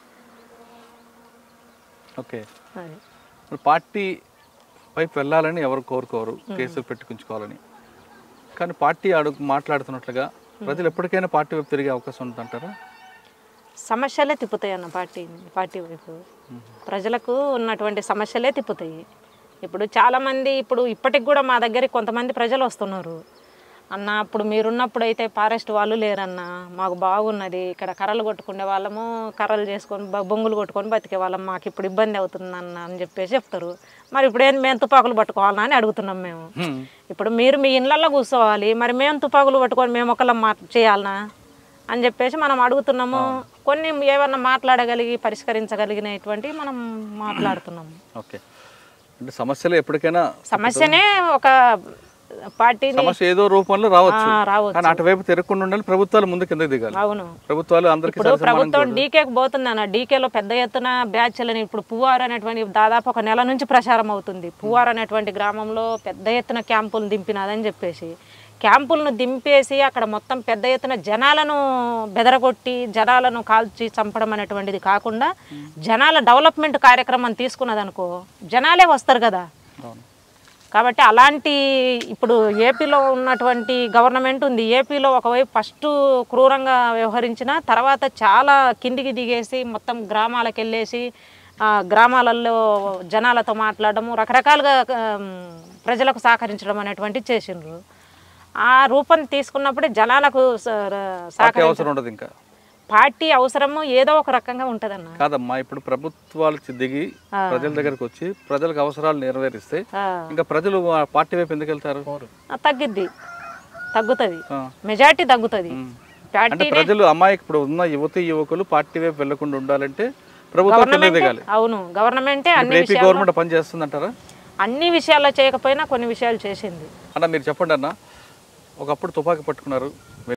ఓకే, పార్టీ వైపు వెళ్ళాలని ఎవరు కోరుకోరు, కేసులు పెట్టుకుంచుకోవాలని. కానీ పార్టీ మాట్లాడుతున్నట్లుగా ప్రజలు ఎప్పటికైనా పార్టీ వైపు తిరిగే అవకాశం ఉందంటారా? సమస్యలే తిప్పుతాయి అన్న పార్టీ వైపు. ప్రజలకు ఉన్నటువంటి సమస్యలే తిప్పుతాయి. ఇప్పుడు చాలామంది ఇప్పటికి కూడా మా దగ్గరికి కొంతమంది ప్రజలు వస్తున్నారు. అన్న అప్పుడు మీరున్నప్పుడు అయితే ఫారెస్ట్ వాళ్ళు లేరన్న, మాకు బాగున్నది, ఇక్కడ కర్రలు కొట్టుకునే వాళ్ళము, కర్రలు చేసుకొని బొంగులు కొట్టుకొని బతికే వాళ్ళం, మాకు ఇప్పుడు ఇబ్బంది అవుతుందన్న అని చెప్పేసి చెప్తారు. మరి ఇప్పుడు మేము తుపాకులు పట్టుకోవాలన్నా అని అడుగుతున్నాం మేము. ఇప్పుడు మీరు మీ ఇళ్ళల్లో కూర్చోవాలి, మరి మేము తుపాకులు పట్టుకొని మేము ఒకళ్ళం చేయాలనా అని చెప్పేసి మనం అడుగుతున్నాము. కొన్ని ఏమన్నా మాట్లాడగలిగి పరిష్కరించగలిగినటువంటి మనం మాట్లాడుతున్నాము. ఓకే, అంటే సమస్యలు ఎప్పటికైనా సమస్యనే ఒక పార్టీ సమస్య ఏదో రూపంలో రావచ్చు, కానీ అటువైపు తిరగకుండా ఉండాలి. ప్రభుత్వాలు ముందు కిందకి దిగాలి. అవును, ప్రభుత్వాలు అందరికీ ఇప్పుడు ప్రభుత్వం డీకేకి పోతుంది అన్న. డీకేలో పెద్ద ఎత్తున బ్యాచ్లని ఇప్పుడు పువ్వారు అనేటువంటి దాదాపు ఒక నెల నుంచి ప్రచారం అవుతుంది. పువ్వారు అనేటువంటి గ్రామంలో పెద్ద ఎత్తున క్యాంపులు దింపినాదని చెప్పేసి, క్యాంపులను దింపేసి అక్కడ మొత్తం పెద్ద ఎత్తున జనాలను బెదరగొట్టి జనాలను కాల్చి చంపడం అనేటువంటిది కాకుండా జనాల డెవలప్మెంట్ కార్యక్రమం తీసుకున్నదనుకో జనాలే వస్తారు కదా. కాబట్టి అలాంటి ఇప్పుడు ఏపీలో ఉన్నటువంటి గవర్నమెంట్ ఉంది. ఏపీలో ఒకవైపు ఫస్ట్ క్రూరంగా వ్యవహరించిన తర్వాత చాలా కిందికి దిగేసి మొత్తం గ్రామాలకు వెళ్ళేసి గ్రామాలలో జనాలతో మాట్లాడము, రకరకాలుగా ప్రజలకు సహకరించడం అనేటువంటి చేసిండ్రు. ఆ రూపం తీసుకున్నప్పుడే జనాలకు సహకరించడం ఇంకా పార్టీ అవసరము ఏదో ఒక రకంగా ఉంటదన్న. కాదమ్మా, ఇప్పుడు ప్రభుత్వాలు దిగి ప్రజల దగ్గరకు వచ్చి ప్రజలకు అవసరాలు నెరవేరిస్తే ఇంకా ప్రజలు పార్టీ వైపు ఎందుకు వెళ్తారు? తగ్గుతుంది, మెజారిటీ తగ్గుతుంది. అంటే ప్రజలు ఇప్పుడు ఉన్న యువకులు పార్టీ వైపు వెళ్లకుండా ఉండాలంటే ప్రభుత్వం దిగాలి. అవును, గవర్నమెంటే గవర్నమెంట్ పని చేస్తుందంటారా? అన్ని విషయాల్లో చేయకపోయినా కొన్ని విషయాలు చేసింది అన్న. మీరు చెప్పండి అన్న, ఒకప్పుడు తుపాకీ పట్టుకున్నారు,